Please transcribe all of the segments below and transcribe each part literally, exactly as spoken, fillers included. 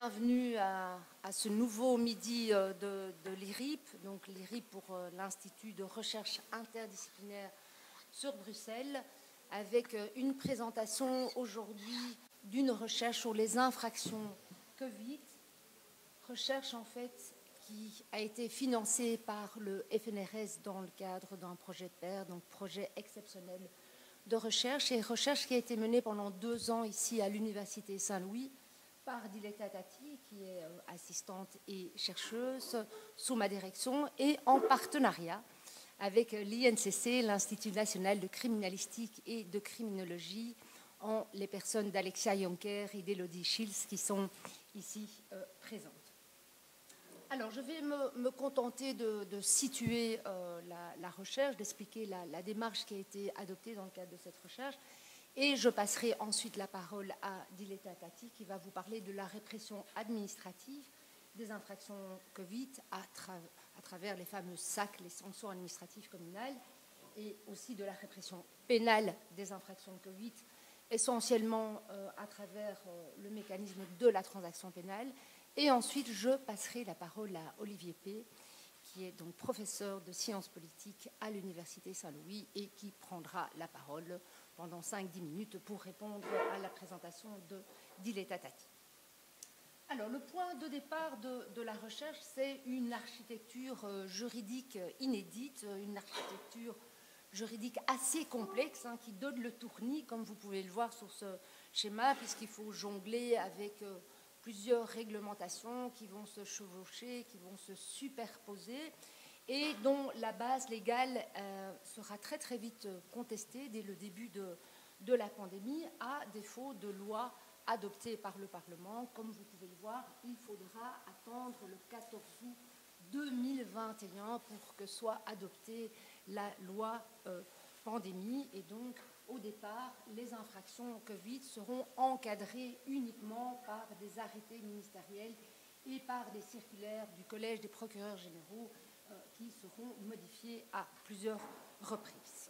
Bienvenue à, à ce nouveau midi de, de l'I R I P, donc l'I R I P pour l'Institut de recherche interdisciplinaire sur Bruxelles, avec une présentation aujourd'hui d'une recherche sur les infractions Covid, recherche en fait qui a été financée par le F N R S dans le cadre d'un projet de pair, donc projet exceptionnel de recherche, et recherche qui a été menée pendant deux ans ici à l'Université Saint-Louis par Diletta Tati, qui est assistante et chercheuse sous ma direction, et en partenariat avec l'I N C C, l'Institut national de criminalistique et de criminologie, en les personnes d'Alexia Jonker et d'Elodie Schilz qui sont ici euh, présentes. Alors, je vais me, me contenter de, de situer euh, la, la recherche, d'expliquer la, la démarche qui a été adoptée dans le cadre de cette recherche. Et je passerai ensuite la parole à Diletta Tati, qui va vous parler de la répression administrative des infractions Covid à, tra à travers les fameux S A C, les sanctions administratives communales, et aussi de la répression pénale des infractions Covid, essentiellement euh, à travers euh, le mécanisme de la transaction pénale. Et ensuite, je passerai la parole à Olivier P., qui est donc professeur de sciences politiques à l'Université Saint-Louis et qui prendra la parole pendant cinq à dix minutes pour répondre à la présentation de Diletta Tati. Alors, le point de départ de, de la recherche, c'est une architecture juridique inédite, une architecture juridique assez complexe, hein, qui donne le tournis, comme vous pouvez le voir sur ce schéma, puisqu'il faut jongler avec euh, plusieurs réglementations qui vont se chevaucher, qui vont se superposer, et dont la base légale euh, sera très très vite contestée dès le début de, de la pandémie, à défaut de loi adoptée par le Parlement. Comme vous pouvez le voir, il faudra attendre le quatorze août deux mille vingt et un pour que soit adoptée la loi euh, pandémie, et donc au départ, les infractions Covid seront encadrées uniquement par des arrêtés ministériels et par des circulaires du Collège des procureurs généraux euh, qui seront modifiés à plusieurs reprises.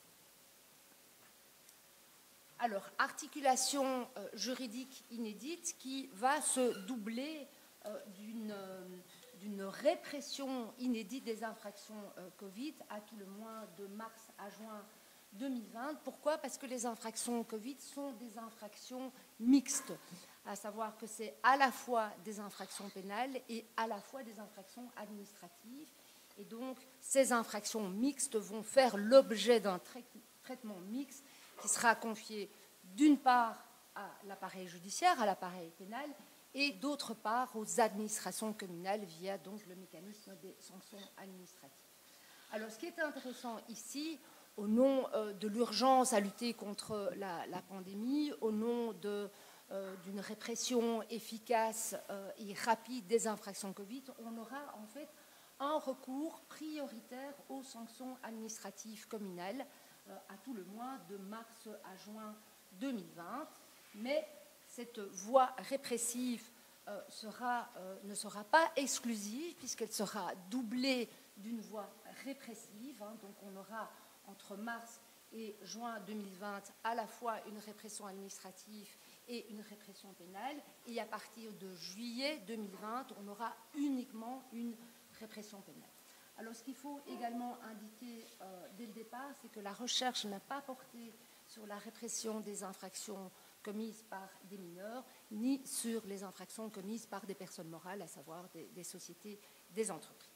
Alors, articulation euh, juridique inédite qui va se doubler euh, d'une euh, d'une répression inédite des infractions euh, Covid, à tout le moins de mars à juin deux mille vingt. Pourquoi? Parce que les infractions Covid sont des infractions mixtes, à savoir que c'est à la fois des infractions pénales et à la fois des infractions administratives. Et donc, ces infractions mixtes vont faire l'objet d'un trai traitement mixte qui sera confié d'une part à l'appareil judiciaire, à l'appareil pénal, et d'autre part aux administrations communales via donc le mécanisme des sanctions administratives. Alors, ce qui est intéressant ici, au nom euh, de l'urgence à lutter contre la, la pandémie, au nom de, euh, d'une répression efficace euh, et rapide des infractions Covid, on aura en fait un recours prioritaire aux sanctions administratives communales, euh, à tout le moins de mars à juin deux mille vingt. Mais cette voie répressive euh, sera, euh, ne sera pas exclusive, puisqu'elle sera doublée d'une voie répressive. Hein, donc on aura entre mars et juin deux mille vingt à la fois une répression administrative et une répression pénale. Et à partir de juillet deux mille vingt, on aura uniquement une répression pénale. Alors, ce qu'il faut également indiquer euh, dès le départ, c'est que la recherche n'a pas porté sur la répression des infractions commises par des mineurs, ni sur les infractions commises par des personnes morales, à savoir des, des sociétés, des entreprises.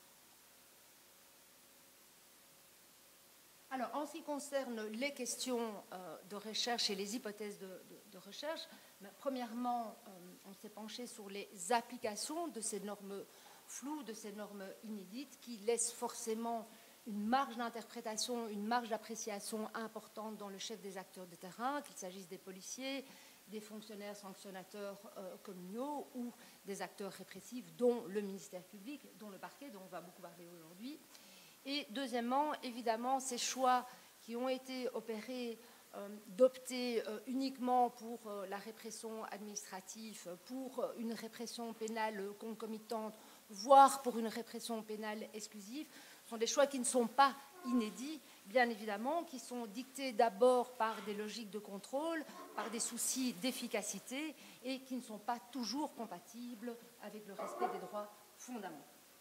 Alors, en ce qui concerne les questions euh, de recherche et les hypothèses de, de, de recherche, ben, premièrement, euh, on s'est penché sur les applications de ces normes floues, de ces normes inédites, qui laissent forcément une marge d'interprétation, une marge d'appréciation importante dans le chef des acteurs de terrain, qu'il s'agisse des policiers, des fonctionnaires sanctionnateurs euh, communaux ou des acteurs répressifs, dont le ministère public, dont le parquet, dont on va beaucoup parler aujourd'hui. Et deuxièmement, évidemment, ces choix qui ont été opérés euh, d'opter euh, uniquement pour euh, la répression administrative, pour euh, une répression pénale concomitante, voire pour une répression pénale exclusive, Ce sont des choix qui ne sont pas inédits, bien évidemment, qui sont dictés d'abord par des logiques de contrôle, par des soucis d'efficacité et qui ne sont pas toujours compatibles avec le respect des droits fondamentaux.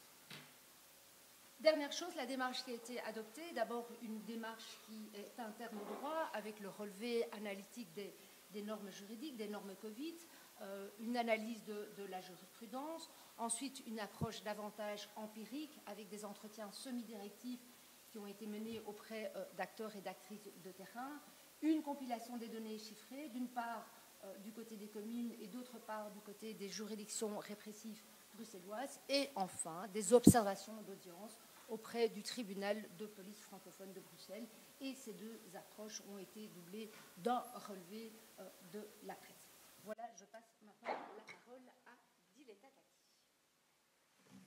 Dernière chose, la démarche qui a été adoptée, d'abord une démarche qui est interne au droit avec le relevé analytique des, des normes juridiques, des normes Covid, euh, une analyse de, de la jurisprudence, ensuite une approche davantage empirique avec des entretiens semi-directifs qui ont été menés auprès euh, d'acteurs et d'actrices de terrain, une compilation des données chiffrées, d'une part euh, du côté des communes et d'autre part du côté des juridictions répressives bruxelloises, et enfin des observations d'audience auprès du tribunal de police francophone de Bruxelles. Et ces deux approches ont été doublées d'un relevé euh, de la presse. Voilà, je passe maintenant la parole à Diletta Tati.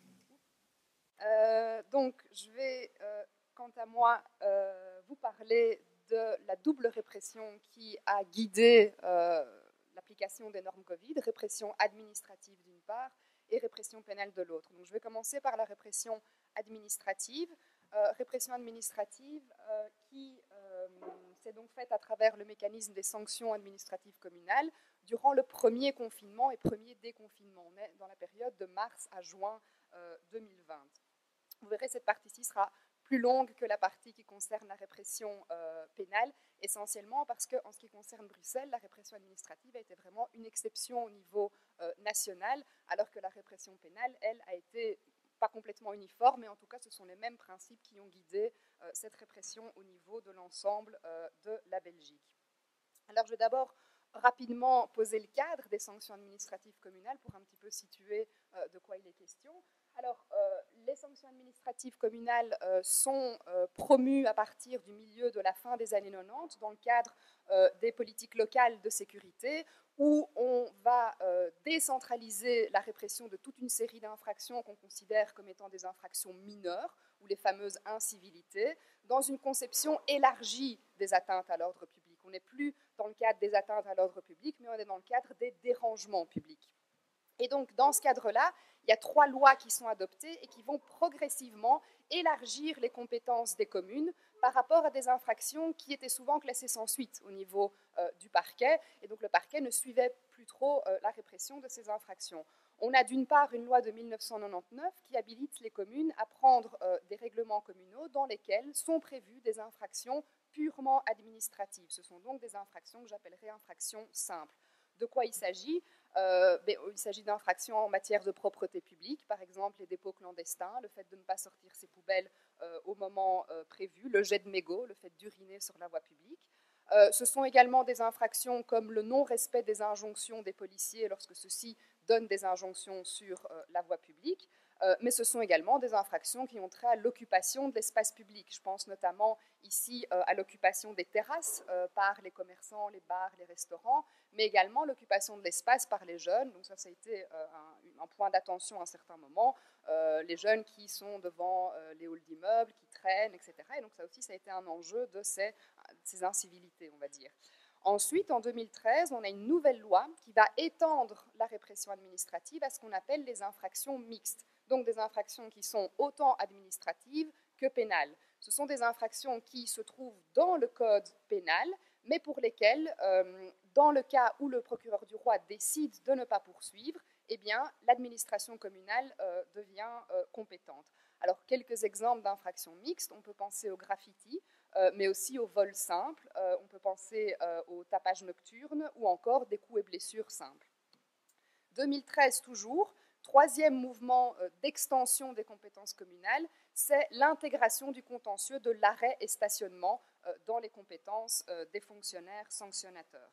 Euh, donc, je vais, euh, quant à moi, euh, vous parler de la double répression qui a guidé euh, l'application des normes Covid, répression administrative d'une part et répression pénale de l'autre. Donc, je vais commencer par la répression administrative. Euh, répression administrative euh, qui euh, s'est donc faite à travers le mécanisme des sanctions administratives communales durant le premier confinement et premier déconfinement. On est dans la période de mars à juin euh, deux mille vingt. Vous verrez, cette partie-ci sera plus longue que la partie qui concerne la répression euh, pénale, essentiellement parce qu'en ce qui concerne Bruxelles, la répression administrative a été vraiment une exception au niveau euh, national, alors que la répression pénale, elle, a été pas complètement uniforme, mais en tout cas, ce sont les mêmes principes qui ont guidé euh, cette répression au niveau de l'ensemble euh, de la Belgique. Alors, je vais d'abord rapidement poser le cadre des sanctions administratives communales pour un petit peu situer euh, de quoi il est question. Alors, euh, les sanctions administratives communales euh, sont euh, promues à partir du milieu de la fin des années quatre-vingt-dix dans le cadre euh, des politiques locales de sécurité, où on va euh, décentraliser la répression de toute une série d'infractions qu'on considère comme étant des infractions mineures, ou les fameuses incivilités, dans une conception élargie des atteintes à l'ordre public. On n'est plus dans le cadre des atteintes à l'ordre public, mais on est dans le cadre des dérangements publics. Et donc, dans ce cadre-là, il y a trois lois qui sont adoptées et qui vont progressivement élargir les compétences des communes par rapport à des infractions qui étaient souvent classées sans suite au niveau euh, du parquet. Et donc, le parquet ne suivait plus trop euh, la répression de ces infractions. On a d'une part une loi de mille neuf cent quatre-vingt-dix-neuf qui habilite les communes à prendre euh, des règlements communaux dans lesquels sont prévues des infractions purement administratives. Ce sont donc des infractions que j'appellerais infractions simples. De quoi il s'agit ? Euh, ben, il s'agit d'infractions en matière de propreté publique, par exemple les dépôts clandestins, le fait de ne pas sortir ses poubelles euh, au moment euh, prévu, le jet de mégots, le fait d'uriner sur la voie publique. Euh, ce sont également des infractions comme le non-respect des injonctions des policiers lorsque ceux-ci donnent des injonctions sur euh, la voie publique, euh, mais ce sont également des infractions qui ont trait à l'occupation de l'espace public. Je pense notamment ici euh, à l'occupation des terrasses euh, par les commerçants, les bars, les restaurants, mais également l'occupation de l'espace par les jeunes. Donc ça, ça a été euh, un, un point d'attention à un certain moment. Euh, les jeunes qui sont devant euh, les halls d'immeubles, qui traînent, et cetera. Et donc ça aussi, ça a été un enjeu de ces, de ces incivilités, on va dire. Ensuite, en deux mille treize, on a une nouvelle loi qui va étendre la répression administrative à ce qu'on appelle les infractions mixtes. Donc des infractions qui sont autant administratives que pénales. Ce sont des infractions qui se trouvent dans le code pénal, mais pour lesquelles, euh, dans le cas où le procureur du roi décide de ne pas poursuivre, eh bien, l'administration communale euh, devient euh, compétente. Alors, quelques exemples d'infractions mixtes. On peut penser au graffiti, euh, mais aussi au vol simple. Euh, on peut penser euh, au tapage nocturne ou encore des coups et blessures simples. deux mille treize toujours, troisième mouvement euh, d'extension des compétences communales, c'est l'intégration du contentieux de l'arrêt et stationnement euh, dans les compétences euh, des fonctionnaires sanctionnateurs.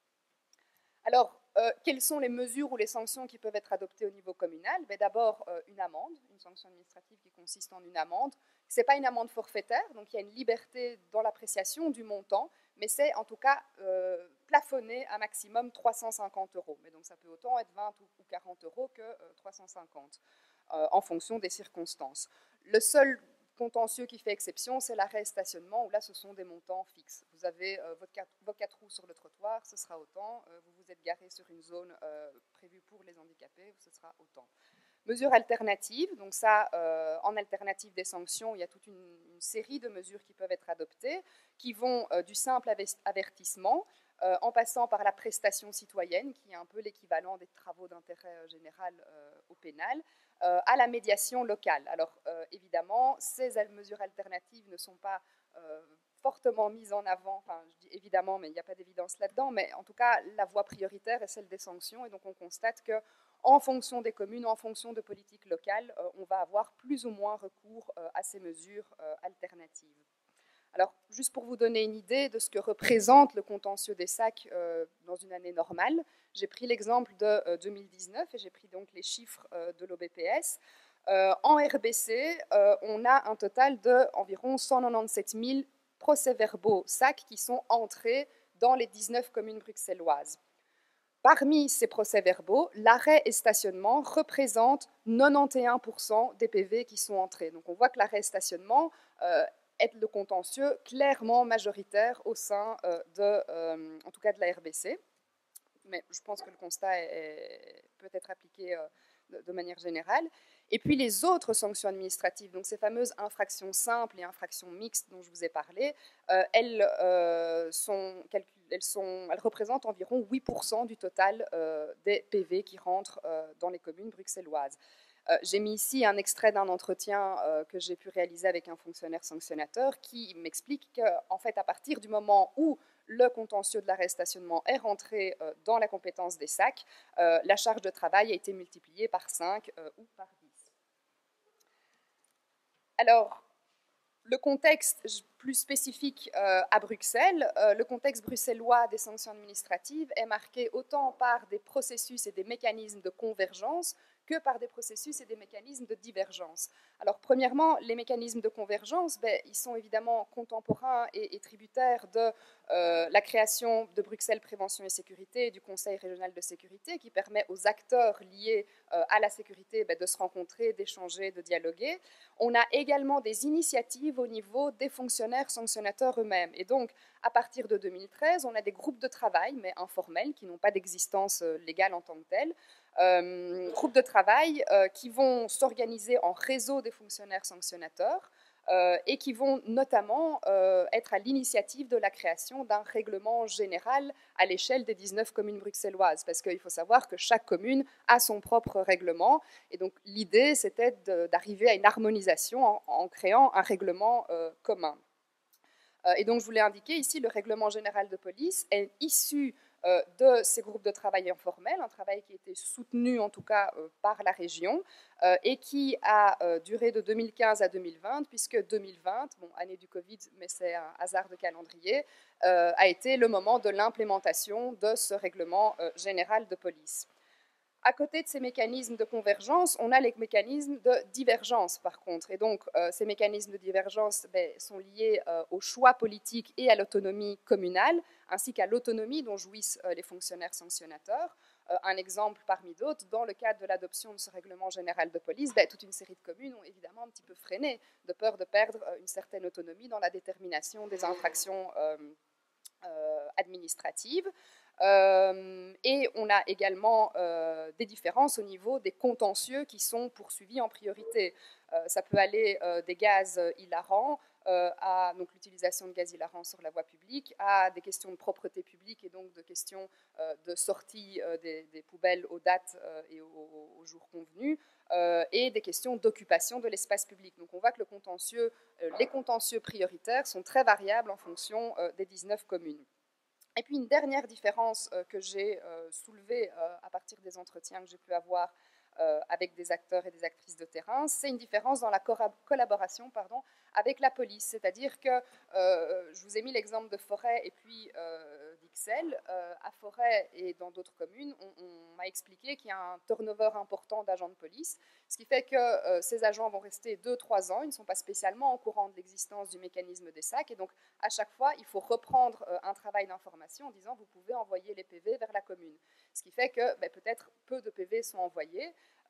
Alors, euh, quelles sont les mesures ou les sanctions qui peuvent être adoptées au niveau communal ? Ben, d'abord, euh, une amende, une sanction administrative qui consiste en une amende. Ce n'est pas une amende forfaitaire, donc il y a une liberté dans l'appréciation du montant, mais c'est en tout cas euh, plafonné à maximum trois cent cinquante euros. Mais donc ça peut autant être vingt ou quarante euros que euh, trois cent cinquante, euh, en fonction des circonstances. Le seul contentieux qui fait exception, c'est l'arrêt stationnement, où là, ce sont des montants fixes. Vous avez euh, votre quatre, vos quatre roues sur le trottoir, ce sera autant. Euh, vous vous êtes garé sur une zone euh, prévue pour les handicapés, ce sera autant. Mesures alternatives, donc ça, euh, en alternative des sanctions, il y a toute une, une série de mesures qui peuvent être adoptées, qui vont euh, du simple avertissement, euh, en passant par la prestation citoyenne, qui est un peu l'équivalent des travaux d'intérêt euh, général euh, au pénal, euh, à la médiation locale. Alors, euh, évidemment, ces mesures alternatives ne sont pas euh, fortement mises en avant, enfin, je dis évidemment, mais il n'y a pas d'évidence là-dedans, mais en tout cas, la voie prioritaire est celle des sanctions, et donc on constate que en fonction des communes, en fonction de politiques locales, euh, on va avoir plus ou moins recours euh, à ces mesures euh, alternatives. Alors, juste pour vous donner une idée de ce que représente le contentieux des sacs euh, dans une année normale, j'ai pris l'exemple de euh, deux mille dix-neuf et j'ai pris donc les chiffres euh, de l'O B P S. Euh, en R B C, euh, on a un total d'environ cent quatre-vingt-dix-sept mille procès-verbaux sacs qui sont entrés dans les dix-neuf communes bruxelloises. Parmi ces procès-verbaux, l'arrêt et stationnement représentent quatre-vingt-onze pour cent des P V qui sont entrés. Donc on voit que l'arrêt et stationnement euh, est le contentieux clairement majoritaire au sein euh, de, euh, en tout cas de la R B C. Mais je pense que le constat est, est, peut être appliqué euh, de, de manière générale. Et puis les autres sanctions administratives, donc ces fameuses infractions simples et infractions mixtes dont je vous ai parlé, euh, elles, euh, sont elles, sont, elles représentent environ huit pour cent du total euh, des P V qui rentrent euh, dans les communes bruxelloises. Euh, j'ai mis ici un extrait d'un entretien euh, que j'ai pu réaliser avec un fonctionnaire sanctionnateur qui m'explique qu'en fait, à partir du moment où le contentieux de l'arrêt stationnement est rentré euh, dans la compétence des sacs, euh, la charge de travail a été multipliée par cinq euh, ou par dix. Alors, le contexte plus spécifique euh, à Bruxelles, euh, le contexte bruxellois des sanctions administratives est marqué autant par des processus et des mécanismes de convergence que par des processus et des mécanismes de divergence. Alors, premièrement, les mécanismes de convergence, ben, ils sont évidemment contemporains et, et tributaires de euh, la création de Bruxelles Prévention et Sécurité et du Conseil régional de sécurité, qui permet aux acteurs liés euh, à la sécurité ben, de se rencontrer, d'échanger, de dialoguer. On a également des initiatives au niveau des fonctionnaires sanctionnateurs eux-mêmes. Et donc, à partir de deux mille treize, on a des groupes de travail, mais informels, qui n'ont pas d'existence légale en tant que tels, euh, groupes de travail euh, qui vont s'organiser en réseau des fonctionnaires sanctionnateurs euh, et qui vont notamment euh, être à l'initiative de la création d'un règlement général à l'échelle des dix-neuf communes bruxelloises, parce qu'il faut savoir que chaque commune a son propre règlement, et donc l'idée c'était d'arriver à une harmonisation en, en créant un règlement euh, commun. Euh, et donc je voulais indiquer ici, le règlement général de police est issu Euh, de ces groupes de travail informels, un travail qui a été soutenu en tout cas euh, par la région euh, et qui a euh, duré de deux mille quinze à deux mille vingt, puisque deux mille vingt, bon, année du Covid, mais c'est un hasard de calendrier, euh, a été le moment de l'implémentation de ce règlement euh, général de police. À côté de ces mécanismes de convergence, on a les mécanismes de divergence, par contre. Et donc, euh, ces mécanismes de divergence ben, sont liés euh, au choix politique et à l'autonomie communale, ainsi qu'à l'autonomie dont jouissent euh, les fonctionnaires sanctionnateurs. Euh, un exemple parmi d'autres, dans le cadre de l'adoption de ce règlement général de police, ben, toute une série de communes ont évidemment un petit peu freiné, de peur de perdre euh, une certaine autonomie dans la détermination des infractions euh, euh, administratives. Euh, et on a également euh, des différences au niveau des contentieux qui sont poursuivis en priorité. Euh, ça peut aller euh, des gaz hilarants euh, à donc l'utilisation de gaz hilarants sur la voie publique, à des questions de propreté publique et donc de questions euh, de sortie euh, des, des poubelles aux dates euh, et aux, aux jours convenus, euh, et des questions d'occupation de l'espace public. Donc on voit que le contentieux, euh, les contentieux prioritaires sont très variables en fonction euh, des dix-neuf communes. Et puis une dernière différence euh, que j'ai euh, soulevée euh, à partir des entretiens que j'ai pu avoir euh, avec des acteurs et des actrices de terrain, c'est une différence dans la collaboration pardon, avec la police. C'est-à-dire que, euh, je vous ai mis l'exemple de Forêt et puis euh, d'Ixelles. Euh, à Forêt et dans d'autres communes, on, on m'a expliqué qu'il y a un turnover important d'agents de police, ce qui fait que euh, ces agents vont rester deux à trois ans, ils ne sont pas spécialement au courant de l'existence du mécanisme des sacs, et donc à chaque fois, il faut reprendre euh, un travail d'information en disant vous pouvez envoyer les P V vers la commune. Ce qui fait que ben, peut-être peu de P V sont envoyés.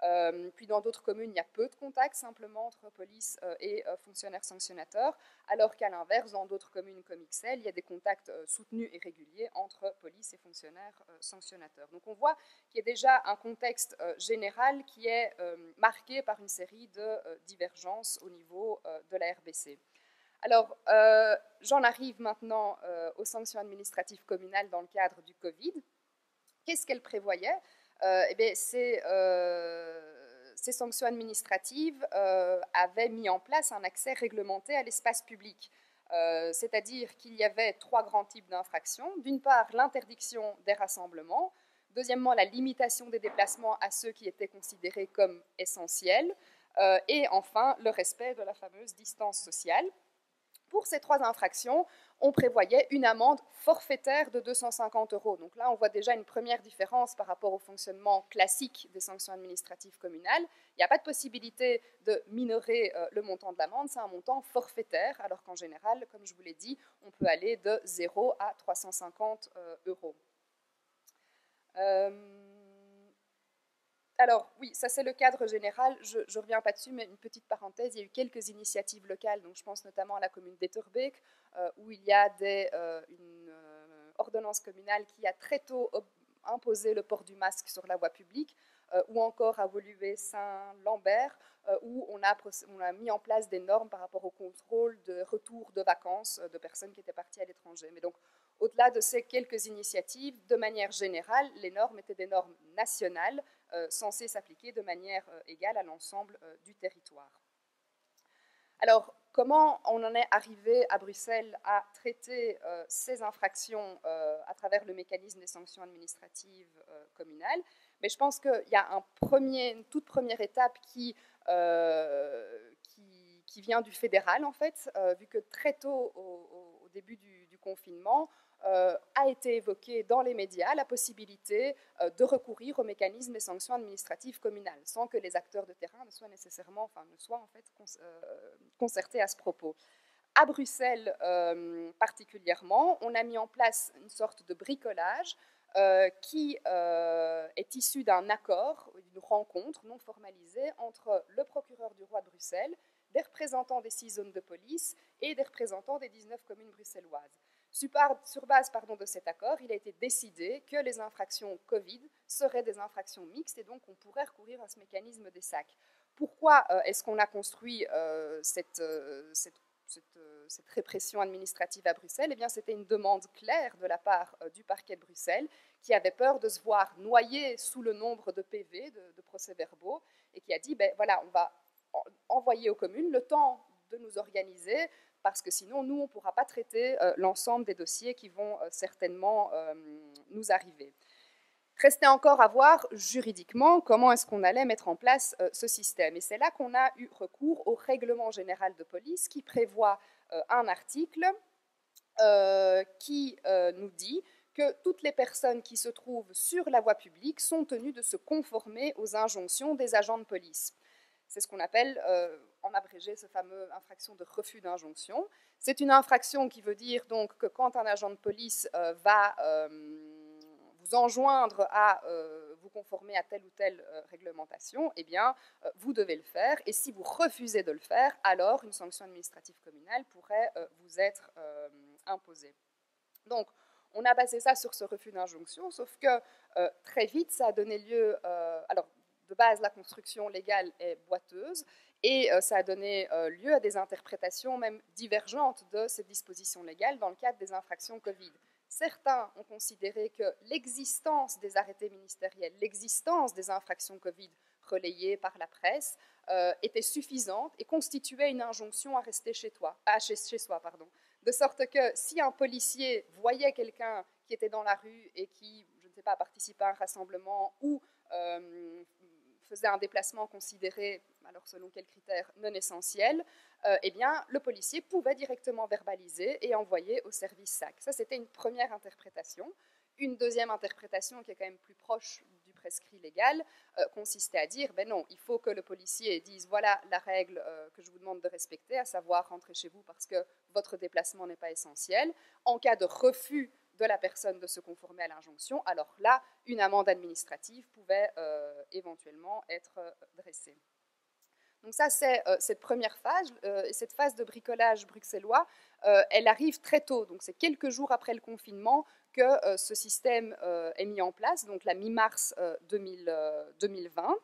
Euh, puis dans d'autres communes, il y a peu de contacts simplement entre police euh, et euh, fonctionnaires sanctionnateurs, alors qu'à l'inverse, dans d'autres communes comme Ixelles, il y a des contacts euh, soutenus et réguliers entre police et fonctionnaires euh, sanctionnateurs. Donc on voit qu'il y a déjà un contexte euh, général qui est euh, marqué par une série de euh, divergences au niveau euh, de la R B C. Alors, euh, j'en arrive maintenant euh, aux sanctions administratives communales dans le cadre du Covid. Qu'est-ce qu'elles prévoyaient ? euh, eh bien, ces, euh, ces sanctions administratives euh, avaient mis en place un accès réglementé à l'espace public. Euh, c'est-à-dire qu'il y avait trois grands types d'infractions. D'une part, l'interdiction des rassemblements. Deuxièmement, la limitation des déplacements à ceux qui étaient considérés comme essentiels. Euh, et enfin, le respect de la fameuse distance sociale. Pour ces trois infractions, on prévoyait une amende forfaitaire de deux cent cinquante euros. Donc là, on voit déjà une première différence par rapport au fonctionnement classique des sanctions administratives communales. Il n'y a pas de possibilité de minorer euh, le montant de l'amende, c'est un montant forfaitaire, alors qu'en général, comme je vous l'ai dit, on peut aller de zéro à trois cent cinquante euh, euros. Euh, Alors oui, ça c'est le cadre général, je ne reviens pas dessus, mais une petite parenthèse, il y a eu quelques initiatives locales, donc je pense notamment à la commune d'Etterbeek, euh, où il y a des, euh, une euh, ordonnance communale qui a très tôt imposé le port du masque sur la voie publique, euh, ou encore à Woluwe-Saint-Lambert, euh, où on a, on a mis en place des normes par rapport au contrôle de retour de vacances de personnes qui étaient parties à l'étranger. Mais donc, au-delà de ces quelques initiatives, de manière générale, les normes étaient des normes nationales, Euh, censé s'appliquer de manière euh, égale à l'ensemble euh, du territoire. Alors, comment on en est arrivé à Bruxelles à traiter euh, ces infractions euh, à travers le mécanisme des sanctions administratives euh, communales? Mais je pense qu'il y a un premier, une toute première étape qui, euh, qui, qui vient du fédéral, en fait, euh, vu que très tôt, au, au début du, du confinement, Euh, a été évoquée dans les médias la possibilité euh, de recourir au mécanisme des sanctions administratives communales, sans que les acteurs de terrain ne soient nécessairement, enfin, ne soient en fait con euh, concertés à ce propos. À Bruxelles euh, particulièrement, on a mis en place une sorte de bricolage euh, qui euh, est issu d'un accord, d'une rencontre non formalisée entre le procureur du roi de Bruxelles, des représentants des six zones de police et des représentants des dix-neuf communes bruxelloises. Sur base pardon, de cet accord, il a été décidé que les infractions Covid seraient des infractions mixtes et donc on pourrait recourir à ce mécanisme des sacs. Pourquoi euh, est-ce qu'on a construit euh, cette, euh, cette, cette, euh, cette répression administrative à Bruxelles? Eh bien, c'était une demande claire de la part euh, du parquet de Bruxelles qui avait peur de se voir noyé sous le nombre de P V, de, de procès-verbaux, et qui a dit, ben voilà, on va envoyer aux communes le temps de nous organiser, parce que sinon, nous, on ne pourra pas traiter euh, l'ensemble des dossiers qui vont euh, certainement euh, nous arriver. Restait encore à voir juridiquement comment est-ce qu'on allait mettre en place euh, ce système. Et c'est là qu'on a eu recours au règlement général de police qui prévoit euh, un article euh, qui euh, nous dit que toutes les personnes qui se trouvent sur la voie publique sont tenues de se conformer aux injonctions des agents de police. C'est ce qu'on appelle, euh, en abrégé, ce fameux infraction de refus d'injonction. C'est une infraction qui veut dire donc que quand un agent de police euh, va euh, vous enjoindre à euh, vous conformer à telle ou telle euh, réglementation, eh bien, euh, vous devez le faire. Et si vous refusez de le faire, alors une sanction administrative communale pourrait euh, vous être euh, imposée. Donc, on a basé ça sur ce refus d'injonction, sauf que euh, très vite, ça a donné lieu... Euh, alors, de base, la construction légale est boiteuse et euh, ça a donné euh, lieu à des interprétations même divergentes de cette disposition légale dans le cadre des infractions Covid. Certains ont considéré que l'existence des arrêtés ministériels, l'existence des infractions Covid relayées par la presse euh, était suffisante et constituait une injonction à rester chez, toi, à chez, chez soi. Pardon. De sorte que si un policier voyait quelqu'un qui était dans la rue et qui, je ne sais pas, participait à un rassemblement ou euh, faisait un déplacement considéré, alors selon quels critères, non essentiel, euh, eh bien, le policier pouvait directement verbaliser et envoyer au service S A C. Ça, c'était une première interprétation. Une deuxième interprétation, qui est quand même plus proche du prescrit légal, euh, consistait à dire, ben non, il faut que le policier dise, voilà la règle euh, que je vous demande de respecter, à savoir rentrer chez vous parce que votre déplacement n'est pas essentiel. En cas de refus de la personne de se conformer à l'injonction, alors là, une amende administrative pouvait euh, éventuellement être euh, dressée. Donc ça, c'est euh, cette première phase, euh, et cette phase de bricolage bruxellois, euh, elle arrive très tôt, donc c'est quelques jours après le confinement que euh, ce système euh, est mis en place, donc la mi-mars euh, deux mille vingt.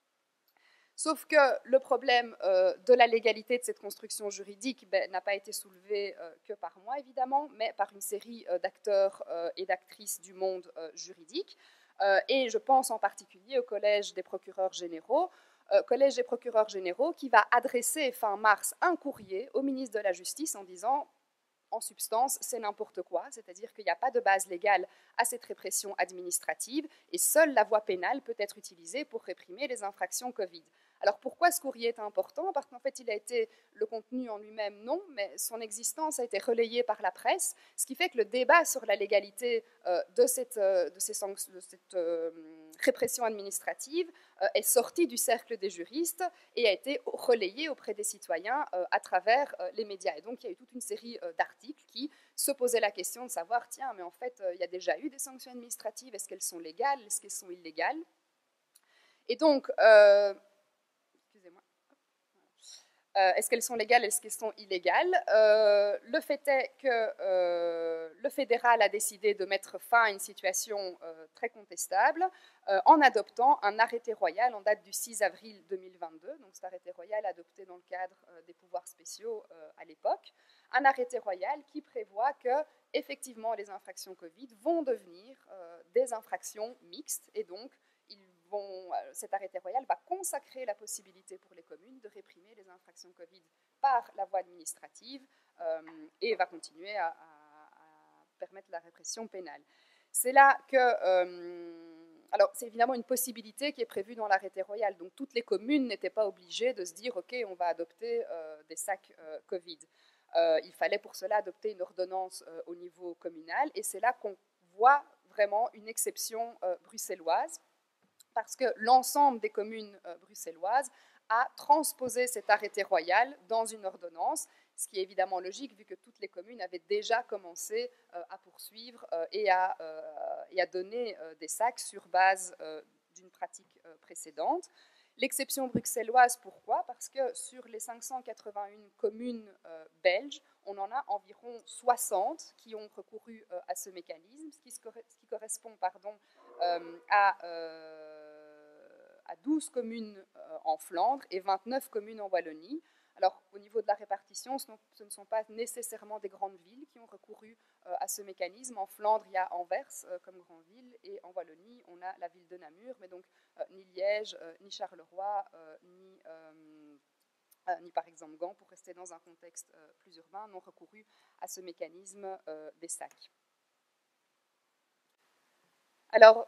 Sauf que le problème euh, de la légalité de cette construction juridique ben, n'a pas été soulevé euh, que par moi, évidemment, mais par une série euh, d'acteurs euh, et d'actrices du monde euh, juridique. Euh, et je pense en particulier au Collège des procureurs généraux, euh, Collège des procureurs généraux qui va adresser fin mars un courrier au ministre de la Justice en disant, en substance, c'est n'importe quoi, c'est-à-dire qu'il n'y a pas de base légale à cette répression administrative et seule la voie pénale peut être utilisée pour réprimer les infractions Covid. Alors pourquoi ce courrier est important? Parce qu'en fait, il a été, le contenu en lui-même, non, mais son existence a été relayée par la presse, ce qui fait que le débat sur la légalité euh, de cette, euh, de ces sanctions, de cette euh, répression administrative euh, est sorti du cercle des juristes et a été relayé auprès des citoyens euh, à travers euh, les médias. Et donc, il y a eu toute une série euh, d'articles qui se posaient la question de savoir, tiens, mais en fait, euh, il y a déjà eu des sanctions administratives, est-ce qu'elles sont légales, est-ce qu'elles sont illégales? Et donc, euh, excusez-moi. Euh, est-ce qu'elles sont légales, est-ce qu'elles sont illégales? euh, Le fait est que euh, le fédéral a décidé de mettre fin à une situation euh, très contestable euh, en adoptant un arrêté royal en date du six avril deux mille vingt-deux, donc cet arrêté royal adopté dans le cadre euh, des pouvoirs spéciaux euh, à l'époque, un arrêté royal qui prévoit que, effectivement, les infractions Covid vont devenir euh, des infractions mixtes et donc Vont, cet arrêté royal va consacrer la possibilité pour les communes de réprimer les infractions Covid par la voie administrative euh, et va continuer à, à, à permettre la répression pénale. C'est là que... Euh, alors, c'est évidemment une possibilité qui est prévue dans l'arrêté royal. Donc, toutes les communes n'étaient pas obligées de se dire « Ok, on va adopter euh, des sacs euh, Covid euh, ». Il fallait pour cela adopter une ordonnance euh, au niveau communal. Et c'est là qu'on voit vraiment une exception euh, bruxelloise, parce que l'ensemble des communes euh, bruxelloises a transposé cet arrêté royal dans une ordonnance, ce qui est évidemment logique vu que toutes les communes avaient déjà commencé euh, à poursuivre euh, et, à, euh, et à donner euh, des sacs sur base euh, d'une pratique euh, précédente. L'exception bruxelloise, pourquoi? Parce que sur les cinq cent quatre-vingt-un communes euh, belges, on en a environ soixante qui ont recouru euh, à ce mécanisme, ce qui, ce qui correspond pardon, euh, à... Euh, à douze communes euh, en Flandre et vingt-neuf communes en Wallonie. Alors, au niveau de la répartition, ce, ce ne sont pas nécessairement des grandes villes qui ont recouru euh, à ce mécanisme. En Flandre, il y a Anvers euh, comme grande ville, et en Wallonie, on a la ville de Namur, mais donc euh, ni Liège, euh, ni Charleroi, euh, ni, euh, euh, ni par exemple Gand, pour rester dans un contexte euh, plus urbain, n'ont recouru à ce mécanisme euh, des sacs. Alors,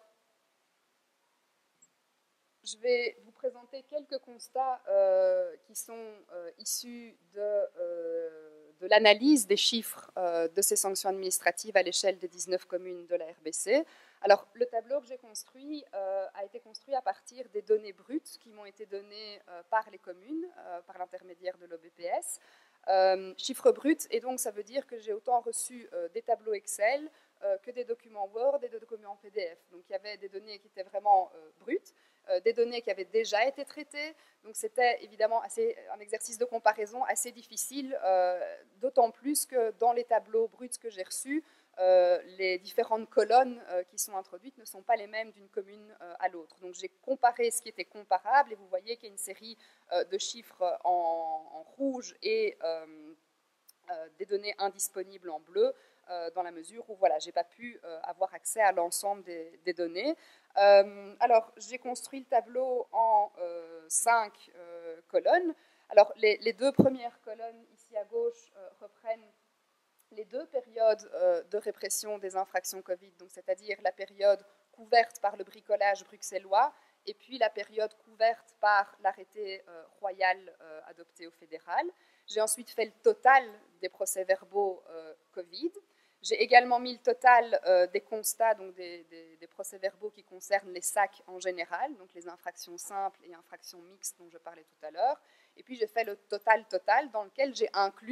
je vais vous présenter quelques constats euh, qui sont euh, issus de, euh, de l'analyse des chiffres euh, de ces sanctions administratives à l'échelle des dix-neuf communes de la R B C. Alors, le tableau que j'ai construit euh, a été construit à partir des données brutes qui m'ont été données euh, par les communes, euh, par l'intermédiaire de l'O B P S. Euh, chiffres bruts, et donc ça veut dire que j'ai autant reçu euh, des tableaux Excel euh, que des documents Word et des documents P D F. Donc il y avait des données qui étaient vraiment euh, brutes, euh, des données qui avaient déjà été traitées, donc c'était évidemment assez, un exercice de comparaison assez difficile, euh, d'autant plus que dans les tableaux bruts que j'ai reçus, euh, les différentes colonnes euh, qui sont introduites ne sont pas les mêmes d'une commune euh, à l'autre. Donc j'ai comparé ce qui était comparable, et vous voyez qu'il y a une série euh, de chiffres en, en rouge et euh, euh, des données indisponibles en bleu, euh, dans la mesure où voilà, je n'ai pas pu euh, avoir accès à l'ensemble des, des données. Euh, alors, j'ai construit le tableau en euh, cinq euh, colonnes. Alors, les, les deux premières colonnes, ici à gauche, euh, reprennent les deux périodes euh, de répression des infractions Covid, donc c'est-à-dire la période couverte par le bricolage bruxellois et puis la période couverte par l'arrêté euh, royal euh, adopté au fédéral. J'ai ensuite fait le total des procès-verbaux euh, Covid. J'ai également mis le total euh, des constats, donc des, des, des procès-verbaux qui concernent les sacs en général, donc les infractions simples et infractions mixtes dont je parlais tout à l'heure. Et puis j'ai fait le total total dans lequel j'ai inclus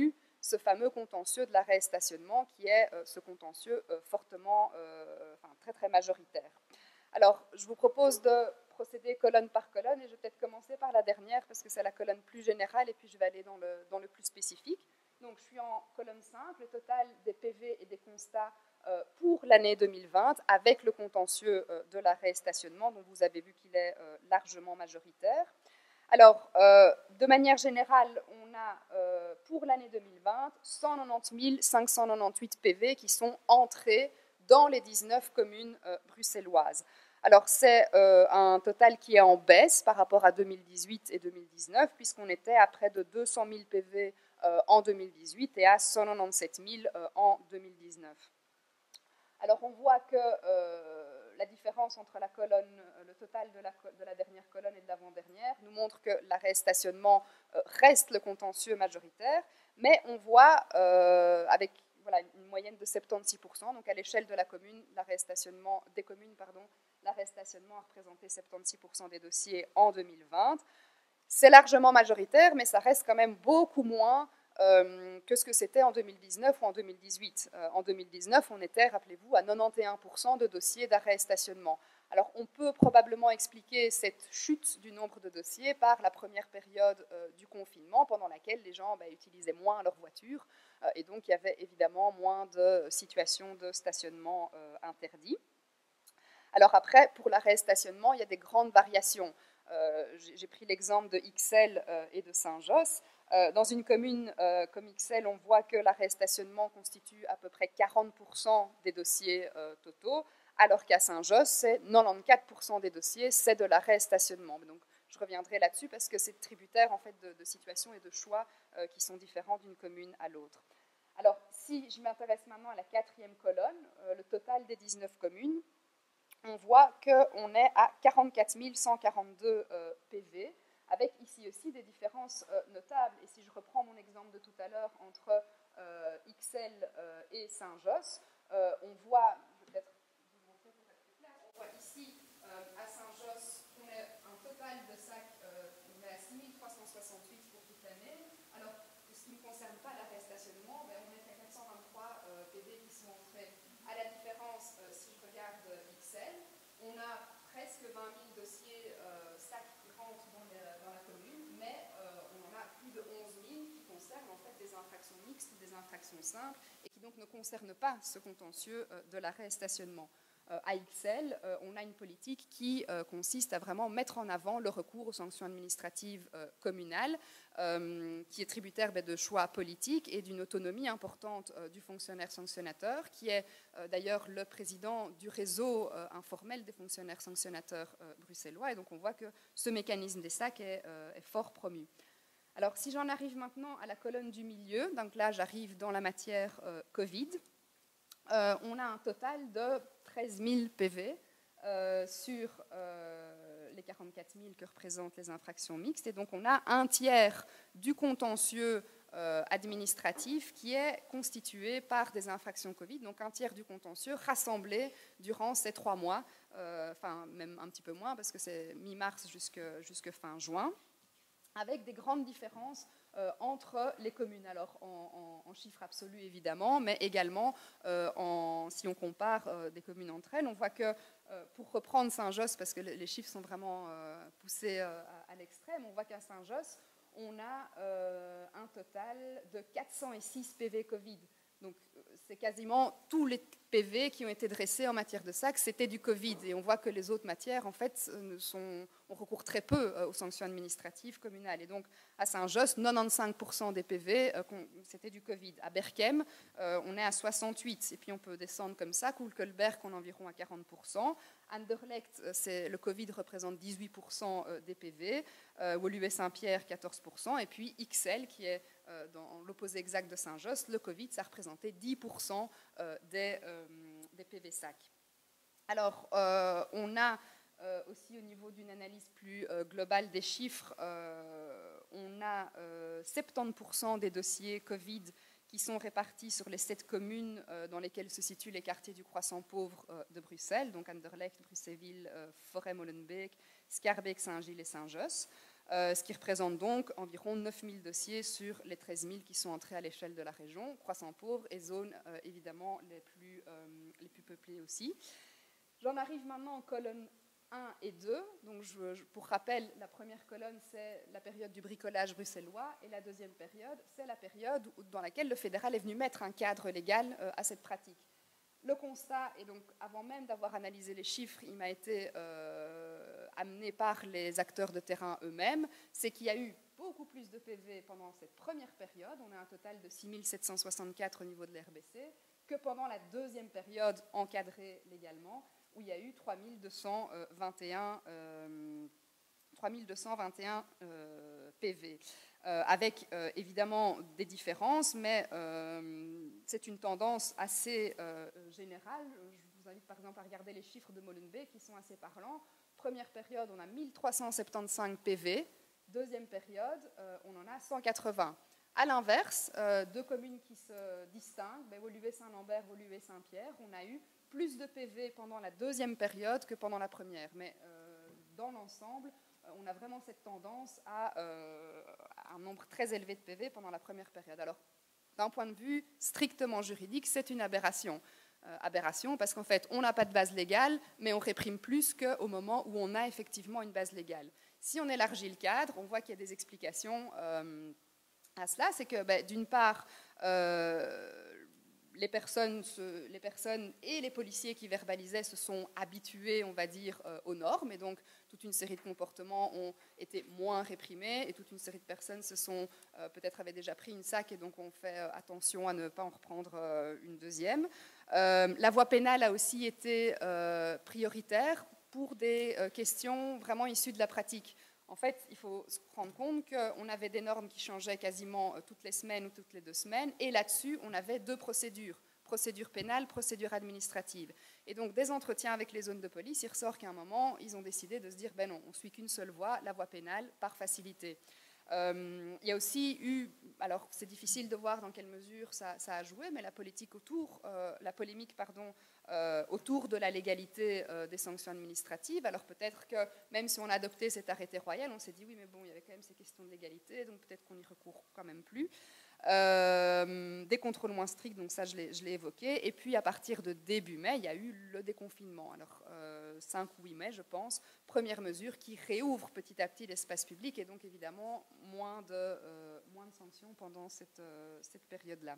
ce fameux contentieux de l'arrêt et stationnement qui est euh, ce contentieux euh, fortement, euh, enfin, très très majoritaire. Alors, je vous propose de procéder colonne par colonne et je vais peut-être commencer par la dernière parce que c'est la colonne plus générale et puis je vais aller dans le, dans le plus spécifique. Donc, je suis en colonne cinq, le total des P V et des constats euh, pour l'année deux mille vingt avec le contentieux euh, de l'arrêt et stationnement dont vous avez vu qu'il est euh, largement majoritaire. Alors, euh, de manière générale, on a euh, pour l'année deux mille vingt cent quatre-vingt-dix mille cinq cent quatre-vingt-dix P V qui sont entrés dans les dix-neuf communes euh, bruxelloises. Alors, c'est euh, un total qui est en baisse par rapport à deux mille dix-huit et deux mille dix-neuf, puisqu'on était à près de deux cent mille P V euh, en deux mille dix-huit et à cent quatre-vingt-dix-sept mille euh, en deux mille dix-neuf. Alors, on voit que euh, la différence entre la colonne, le total de la, de la dernière colonne et de l'avant-dernière nous montre que l'arrêt stationnement euh, reste le contentieux majoritaire, mais on voit euh, avec voilà, une moyenne de soixante-dix pour cent, donc à l'échelle de la commune, l'arrêt stationnement, des communes, pardon, l'arrêt stationnement a représenté soixante-dix pour cent des dossiers en deux mille vingt. C'est largement majoritaire, mais ça reste quand même beaucoup moins Euh, que ce que c'était en deux mille dix-neuf ou en deux mille dix-huit. Euh, en deux mille dix-neuf, on était, rappelez-vous, à quatre-vingt-onze pour cent de dossiers d'arrêt et stationnement. Alors, on peut probablement expliquer cette chute du nombre de dossiers par la première période euh, du confinement, pendant laquelle les gens bah, utilisaient moins leur voiture, euh, et donc il y avait évidemment moins de situations de stationnement euh, interdits. Alors après, pour l'arrêt et stationnement, il y a des grandes variations. Euh, j'ai pris l'exemple de Ixelles euh, et de Saint-Josse. Euh, dans une commune euh, comme Ixelles, on voit que l'arrêt stationnement constitue à peu près quarante pour cent des dossiers euh, totaux, alors qu'à Saint-Josse, c'est quatre-vingt-quatorze pour cent des dossiers, c'est de l'arrêt stationnement. Donc, je reviendrai là-dessus parce que c'est tributaire en fait, de, de situations et de choix euh, qui sont différents d'une commune à l'autre. Alors, si je m'intéresse maintenant à la quatrième colonne, euh, le total des dix-neuf communes, on voit qu'on est à quarante-quatre mille cent quarante-deux euh, P V, avec ici aussi des différences euh, notables. Et si je reprends mon exemple de tout à l'heure entre euh, Ixelles euh, et Saint-Josse, euh, on voit, je vais peut-être vous montrer pour être plus clair, on voit ici euh, à Saint-Josse qu'on est un total de sacs, euh, on est à six mille trois cent soixante-huit pour toute l'année. Alors, ce qui ne concerne pas l'arrêt stationnement, ben, on est à quatre cent vingt-trois euh, P V qui sont entrés. À la différence, euh, si je regarde Ixelles, on a presque vingt mille dossiers euh, sacs qui rentrent dans, les, dans la commune, mais euh, on en a plus de onze mille qui concernent en fait des infractions mixtes ou des infractions simples et qui donc ne concernent pas ce contentieux euh, de l'arrêt et stationnement. Euh, à Ixelles, euh, on a une politique qui euh, consiste à vraiment mettre en avant le recours aux sanctions administratives euh, communales, euh, qui est tributaire ben, de choix politiques et d'une autonomie importante euh, du fonctionnaire sanctionnateur, qui est euh, d'ailleurs le président du réseau euh, informel des fonctionnaires sanctionnateurs euh, bruxellois. Et donc on voit que ce mécanisme des sacs est, euh, est fort promu. Alors si j'en arrive maintenant à la colonne du milieu, donc là j'arrive dans la matière euh, Covid, euh, on a un total de treize mille P V euh, sur euh, les quarante-quatre mille que représentent les infractions mixtes. Et donc, on a un tiers du contentieux euh, administratif qui est constitué par des infractions Covid, donc un tiers du contentieux rassemblé durant ces trois mois, euh, enfin, même un petit peu moins, parce que c'est mi-mars jusque, jusque fin juin, avec des grandes différences Euh, entre les communes, alors en, en, en chiffres absolus évidemment, mais également euh, en, si on compare euh, des communes entre elles, on voit que, euh, pour reprendre Saint-Josse, parce que les chiffres sont vraiment euh, poussés euh, à, à l'extrême, on voit qu'à Saint-Josse, on a euh, un total de quatre cent six P V Covid. Donc c'est quasiment tous les P V qui ont été dressés en matière de sacs, c'était du Covid. Et on voit que les autres matières, en fait, sont, on recourt très peu aux sanctions administratives communales. Et donc, à Saint-Josse, quatre-vingt-quinze pour cent des P V, euh, c'était du Covid. À Berchem, euh, on est à soixante-huit. Et puis, on peut descendre comme ça. Koelkelberg, on est environ à quarante pour cent. Anderlecht, c'est, le Covid représente dix-huit pour cent des P V. Euh, Woluwe-Saint-Pierre, quatorze pour cent. Et puis, Ixelles, qui est euh, dans l'opposé exact de Saint-Josse, le Covid, ça représentait dix pour cent euh, des, euh, des P V sacs. Alors, euh, on a euh, aussi au niveau d'une analyse plus euh, globale des chiffres, euh, on a euh, soixante-dix pour cent des dossiers Covid qui sont répartis sur les sept communes euh, dans lesquelles se situent les quartiers du croissant pauvre euh, de Bruxelles, donc Anderlecht, Bruxelles-Ville, euh, Forêt-Molenbeek, Schaerbeek, Saint-Gilles et Saint-Josse. Euh, ce qui représente donc environ neuf mille dossiers sur les treize mille qui sont entrés à l'échelle de la région, croissant pauvre et zones euh, évidemment les plus, euh, les plus peuplées aussi. J'en arrive maintenant en colonne un et deux. Donc je, je, pour rappel, la première colonne, c'est la période du bricolage bruxellois, et la deuxième période, c'est la période où, dans laquelle le fédéral est venu mettre un cadre légal euh, à cette pratique. Le constat, et donc avant même d'avoir analysé les chiffres, il m'a été euh, amené par les acteurs de terrain eux-mêmes, c'est qu'il y a eu beaucoup plus de P V pendant cette première période, on a un total de six mille sept cent soixante-quatre au niveau de l'R B C, que pendant la deuxième période encadrée légalement, où il y a eu trois mille deux cent vingt et un, euh, trois mille deux cent vingt et un euh, P V. Euh, avec euh, évidemment des différences, mais euh, c'est une tendance assez euh, générale. Je vous invite par exemple à regarder les chiffres de Molenbeek qui sont assez parlants. Première période, on a mille trois cent soixante-quinze P V. Deuxième période, euh, on en a cent quatre-vingts. À l'inverse, euh, deux communes qui se distinguent, ben, Woluwe-Saint-Lambert, Woluwe-Saint-Pierre, on a eu plus de P V pendant la deuxième période que pendant la première. Mais euh, dans l'ensemble, on a vraiment cette tendance à, euh, à un nombre très élevé de P V pendant la première période. Alors, d'un point de vue strictement juridique, c'est une aberration. Euh, aberration parce qu'en fait, on n'a pas de base légale, mais on réprime plus qu'au moment où on a effectivement une base légale. Si on élargit le cadre, on voit qu'il y a des explications euh, à cela. C'est que, ben, d'une part, euh, Les personnes, se, les personnes et les policiers qui verbalisaient se sont habitués, on va dire, euh, aux normes, et donc toute une série de comportements ont été moins réprimés, et toute une série de personnes se sont euh, peut-être avaient déjà pris une sac, et donc on fait euh, attention à ne pas en reprendre euh, une deuxième. Euh, la voie pénale a aussi été euh, prioritaire pour des euh, questions vraiment issues de la pratique. En fait, il faut se rendre compte qu'on avait des normes qui changeaient quasiment toutes les semaines ou toutes les deux semaines, et là-dessus, on avait deux procédures, procédure pénale, procédure administrative. Et donc, des entretiens avec les zones de police, il ressort qu'à un moment, ils ont décidé de se dire, ben non, on ne suit qu'une seule voie, la voie pénale, par facilité. Euh, il y a aussi eu, alors c'est difficile de voir dans quelle mesure ça, ça a joué, mais la politique autour, euh, la polémique, pardon, euh, autour de la légalité euh, des sanctions administratives. Alors peut-être que même si on a adopté cet arrêté royal, on s'est dit oui, mais bon, il y avait quand même ces questions de légalité, donc peut-être qu'on n'y recourt quand même plus. Euh, des contrôles moins stricts, donc ça je l'ai, je l'ai évoqué. Et puis à partir de début mai, il y a eu le déconfinement. Alors euh, cinq ou huit mai, je pense, première mesure qui réouvre petit à petit l'espace public, et donc évidemment moins de, euh, moins de sanctions pendant cette, euh, cette période-là.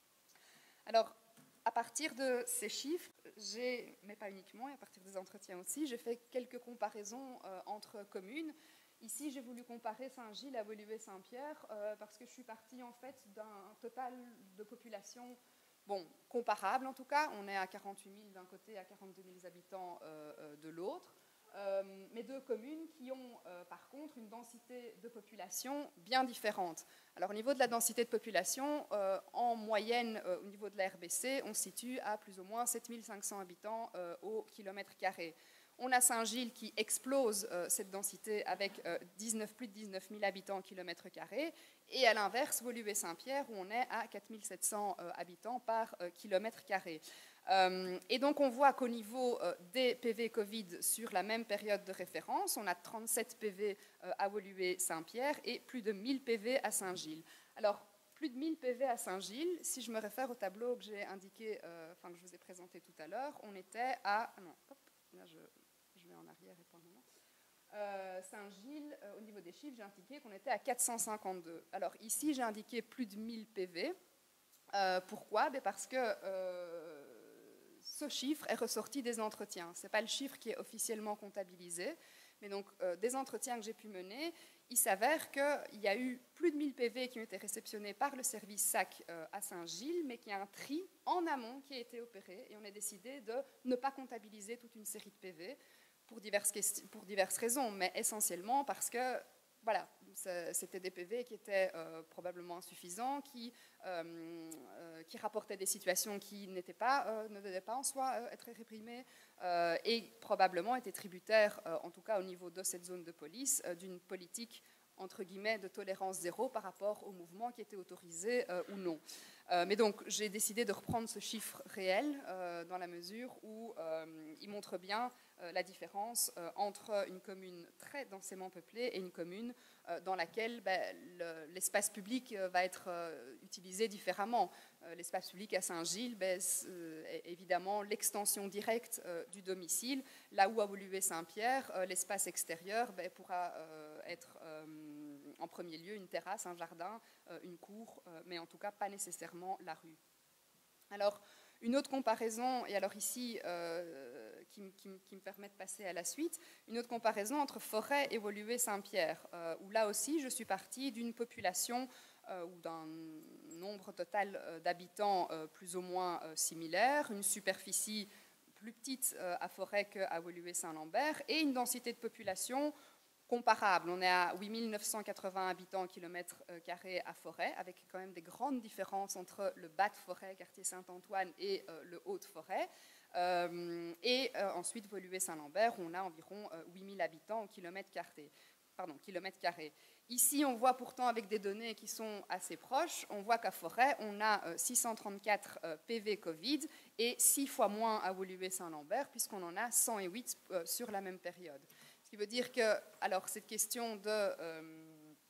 Alors, à partir de ces chiffres, j'ai, mais pas uniquement, et à partir des entretiens aussi, j'ai fait quelques comparaisons euh, entre communes. Ici, j'ai voulu comparer Saint-Gilles à Woluwe-Saint-Pierre euh, parce que je suis partie en fait d'un total de population, bon, comparable en tout cas. On est à quarante-huit mille d'un côté, à quarante-deux mille habitants euh, euh, de l'autre. Euh, mais deux communes qui ont euh, par contre une densité de population bien différente. Alors au niveau de la densité de population, euh, en moyenne euh, au niveau de la R B C, on se situe à plus ou moins sept mille cinq cents habitants euh, au kilomètre carré. On a Saint-Gilles qui explose euh, cette densité avec euh, dix-neuf, plus de dix-neuf mille habitants au kilomètre carré, et à l'inverse, Woluwe-Saint-Pierre où on est à quatre mille sept cents euh, habitants par euh, kilomètre carré. Euh, et donc on voit qu'au niveau euh, des P V Covid sur la même période de référence, on a trente-sept P V euh, à Woluwe-Saint-Pierre et plus de mille P V à Saint-Gilles. Alors, plus de mille P V à Saint-Gilles, si je me réfère au tableau que j'ai indiqué, euh, enfin que je vous ai présenté tout à l'heure, on était à... Non, hop, là je, je vais en arrière et pas en avant. Euh, Saint-Gilles, euh, au niveau des chiffres, j'ai indiqué qu'on était à quatre cent cinquante-deux. Alors ici, j'ai indiqué plus de mille P V. Euh, pourquoi? Ben parce que... Euh, ce chiffre est ressorti des entretiens. Ce n'est pas le chiffre qui est officiellement comptabilisé, mais donc euh, des entretiens que j'ai pu mener, il s'avère qu'il y a eu plus de mille P V qui ont été réceptionnés par le service S A C euh, à Saint-Gilles, mais qu'il y a un tri en amont qui a été opéré, et on a décidé de ne pas comptabiliser toute une série de P V pour diverses, questions, pour diverses raisons, mais essentiellement parce que voilà, c'était des P V qui étaient euh, probablement insuffisants, qui, euh, euh, qui rapportaient des situations qui n'étaient pas, euh, ne devaient pas en soi euh, être réprimées, euh, et probablement étaient tributaires, euh, en tout cas au niveau de cette zone de police, euh, d'une politique entre guillemets de tolérance zéro par rapport aux mouvements qui étaient autorisés euh, ou non. Euh, mais donc j'ai décidé de reprendre ce chiffre réel euh, dans la mesure où euh, il montre bien euh, la différence euh, entre une commune très densément peuplée et une commune euh, dans laquelle ben, le, l'espace public euh, va être euh, utilisé différemment. Euh, l'espace public à Saint-Gilles ben, est évidemment l'extension directe euh, du domicile, là où à Woluwe-Saint-Pierre, euh, l'espace extérieur ben, pourra euh, être euh, en premier lieu une terrasse, un jardin, euh, une cour, euh, mais en tout cas pas nécessairement la rue. Alors, une autre comparaison, et alors ici, euh, qui, qui, qui me permet de passer à la suite, une autre comparaison entre Forêt et Woluwe-Saint-Pierre, euh, où là aussi, je suis partie d'une population euh, ou d'un nombre total euh, d'habitants euh, plus ou moins euh, similaire, une superficie plus petite euh, à Forêt qu'à Woluwe-Saint-Lambert, et une densité de population comparable. On est à huit mille neuf cent quatre-vingts habitants au kilomètre carré à Forêt, avec quand même des grandes différences entre le bas de Forêt, quartier Saint-Antoine, et euh, le haut de Forêt. Euh, et euh, ensuite, Woluwe-Saint-Lambert, où on a environ euh, huit mille habitants au kilomètre carré. Pardon, kilomètre carré. Ici, on voit pourtant avec des données qui sont assez proches, on voit qu'à Forêt, on a euh, six cent trente-quatre euh, P V Covid et six fois moins à Woluwe-Saint-Lambert, puisqu'on en a cent huit euh, sur la même période. Ce qui veut dire que, alors, cette question de... Euh,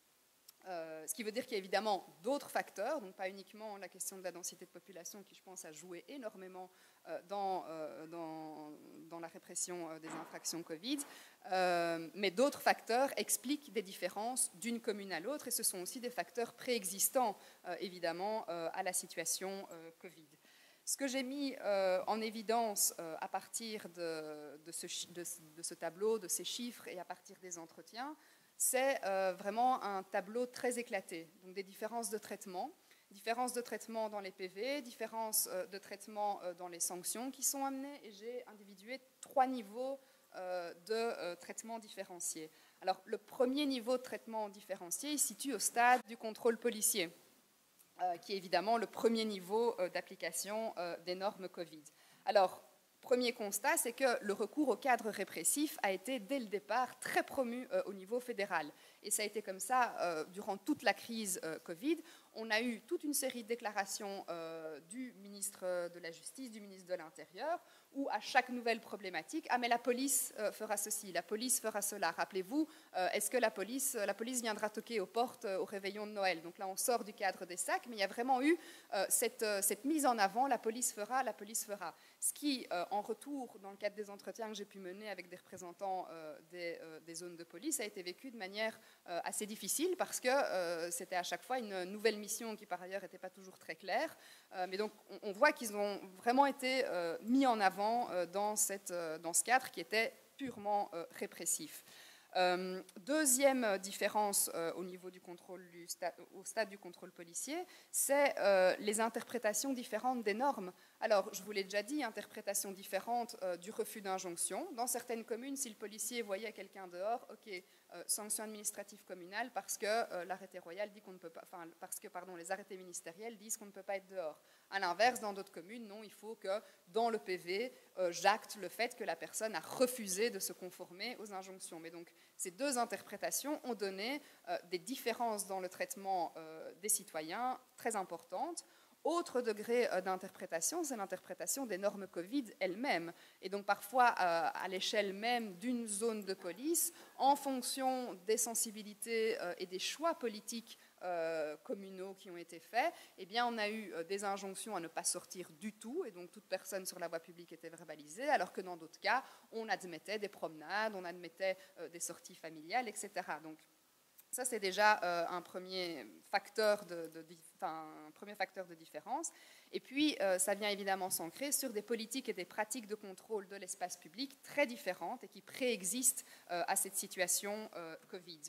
euh, ce qui veut dire qu'il y a évidemment d'autres facteurs, donc pas uniquement la question de la densité de population qui, je pense, a joué énormément euh, dans, euh, dans, dans la répression euh, des infractions Covid, euh, mais d'autres facteurs expliquent des différences d'une commune à l'autre, et ce sont aussi des facteurs préexistants, euh, évidemment, euh, à la situation euh, Covid. Ce que j'ai mis euh, en évidence euh, à partir de, de, ce, de, de ce tableau, de ces chiffres et à partir des entretiens, c'est euh, vraiment un tableau très éclaté. Donc des différences de traitement, différences de traitement dans les P V, différences euh, de traitement euh, dans les sanctions qui sont amenées, et j'ai individué trois niveaux euh, de euh, traitement différencié. Alors le premier niveau de traitement différencié il se situe au stade du contrôle policier, Euh, qui est évidemment le premier niveau euh, d'application euh, des normes Covid. Alors, premier constat, c'est que le recours au cadre répressif a été, dès le départ, très promu euh, au niveau fédéral. Et ça a été comme ça euh, durant toute la crise euh, Covid. On a eu toute une série de déclarations euh, du ministre de la Justice, du ministre de l'Intérieur, où à chaque nouvelle problématique, ah mais la police euh, fera ceci, la police fera cela. Rappelez-vous, euh, est-ce que la police, la police viendra toquer aux portes euh, au réveillon de Noël? Donc là, on sort du cadre des sacs, mais il y a vraiment eu euh, cette, euh, cette mise en avant, la police fera, la police fera. Ce qui, euh, en retour, dans le cadre des entretiens que j'ai pu mener avec des représentants euh, des, euh, des zones de police, a été vécu de manière euh, assez difficile, parce que euh, c'était à chaque fois une nouvelle mission qui, par ailleurs, n'était pas toujours très claire. Euh, mais donc, on, on voit qu'ils ont vraiment été euh, mis en avant Dans, cette, dans ce cadre qui était purement euh, répressif. Euh, deuxième différence euh, au niveau du contrôle du sta- au stade du contrôle policier, c'est euh, les interprétations différentes des normes. Alors, je vous l'ai déjà dit, interprétation différente euh, du refus d'injonction. Dans certaines communes, si le policier voyait quelqu'un dehors, ok, euh, sanction administrative communale parce que euh, l'arrêté royal dit qu'on ne peut pas, enfin, parce que pardon, les arrêtés ministériels disent qu'on ne peut pas être dehors. À l'inverse, dans d'autres communes, non, il faut que dans le P V, euh, j'acte le fait que la personne a refusé de se conformer aux injonctions. Mais donc, ces deux interprétations ont donné euh, des différences dans le traitement euh, des citoyens très importantes. Autre degré euh, d'interprétation, c'est l'interprétation des normes Covid elles-mêmes. Et donc parfois, euh, à l'échelle même d'une zone de police, en fonction des sensibilités euh, et des choix politiques Euh, communaux qui ont été faits, eh bien, on a eu euh, des injonctions à ne pas sortir du tout, et donc toute personne sur la voie publique était verbalisée, alors que dans d'autres cas, on admettait des promenades, on admettait euh, des sorties familiales, et cetera. Donc, ça, c'est déjà euh, un, premier facteur de, de, de, enfin, un premier facteur de différence. Et puis, euh, ça vient évidemment s'ancrer sur des politiques et des pratiques de contrôle de l'espace public très différentes et qui préexistent euh, à cette situation euh, Covid.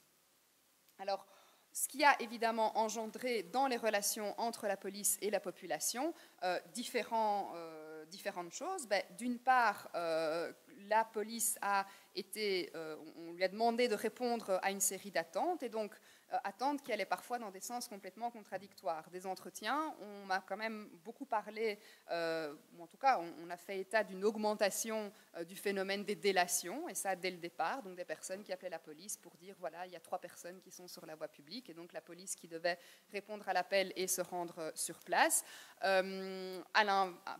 Alors, ce qui a évidemment engendré dans les relations entre la police et la population euh, différents, euh, différentes choses. Ben, d'une part, euh, la police a été, euh, on lui a demandé de répondre à une série d'attentes, et donc euh, attentes qui allaient parfois dans des sens complètement contradictoires. Des entretiens, on m'a quand même beaucoup parlé, euh, ou en tout cas, on, on a fait état d'une augmentation euh, du phénomène des délations, et ça dès le départ, donc des personnes qui appelaient la police pour dire, voilà, il y a trois personnes qui sont sur la voie publique, et donc la police qui devait répondre à l'appel et se rendre sur place. Euh, à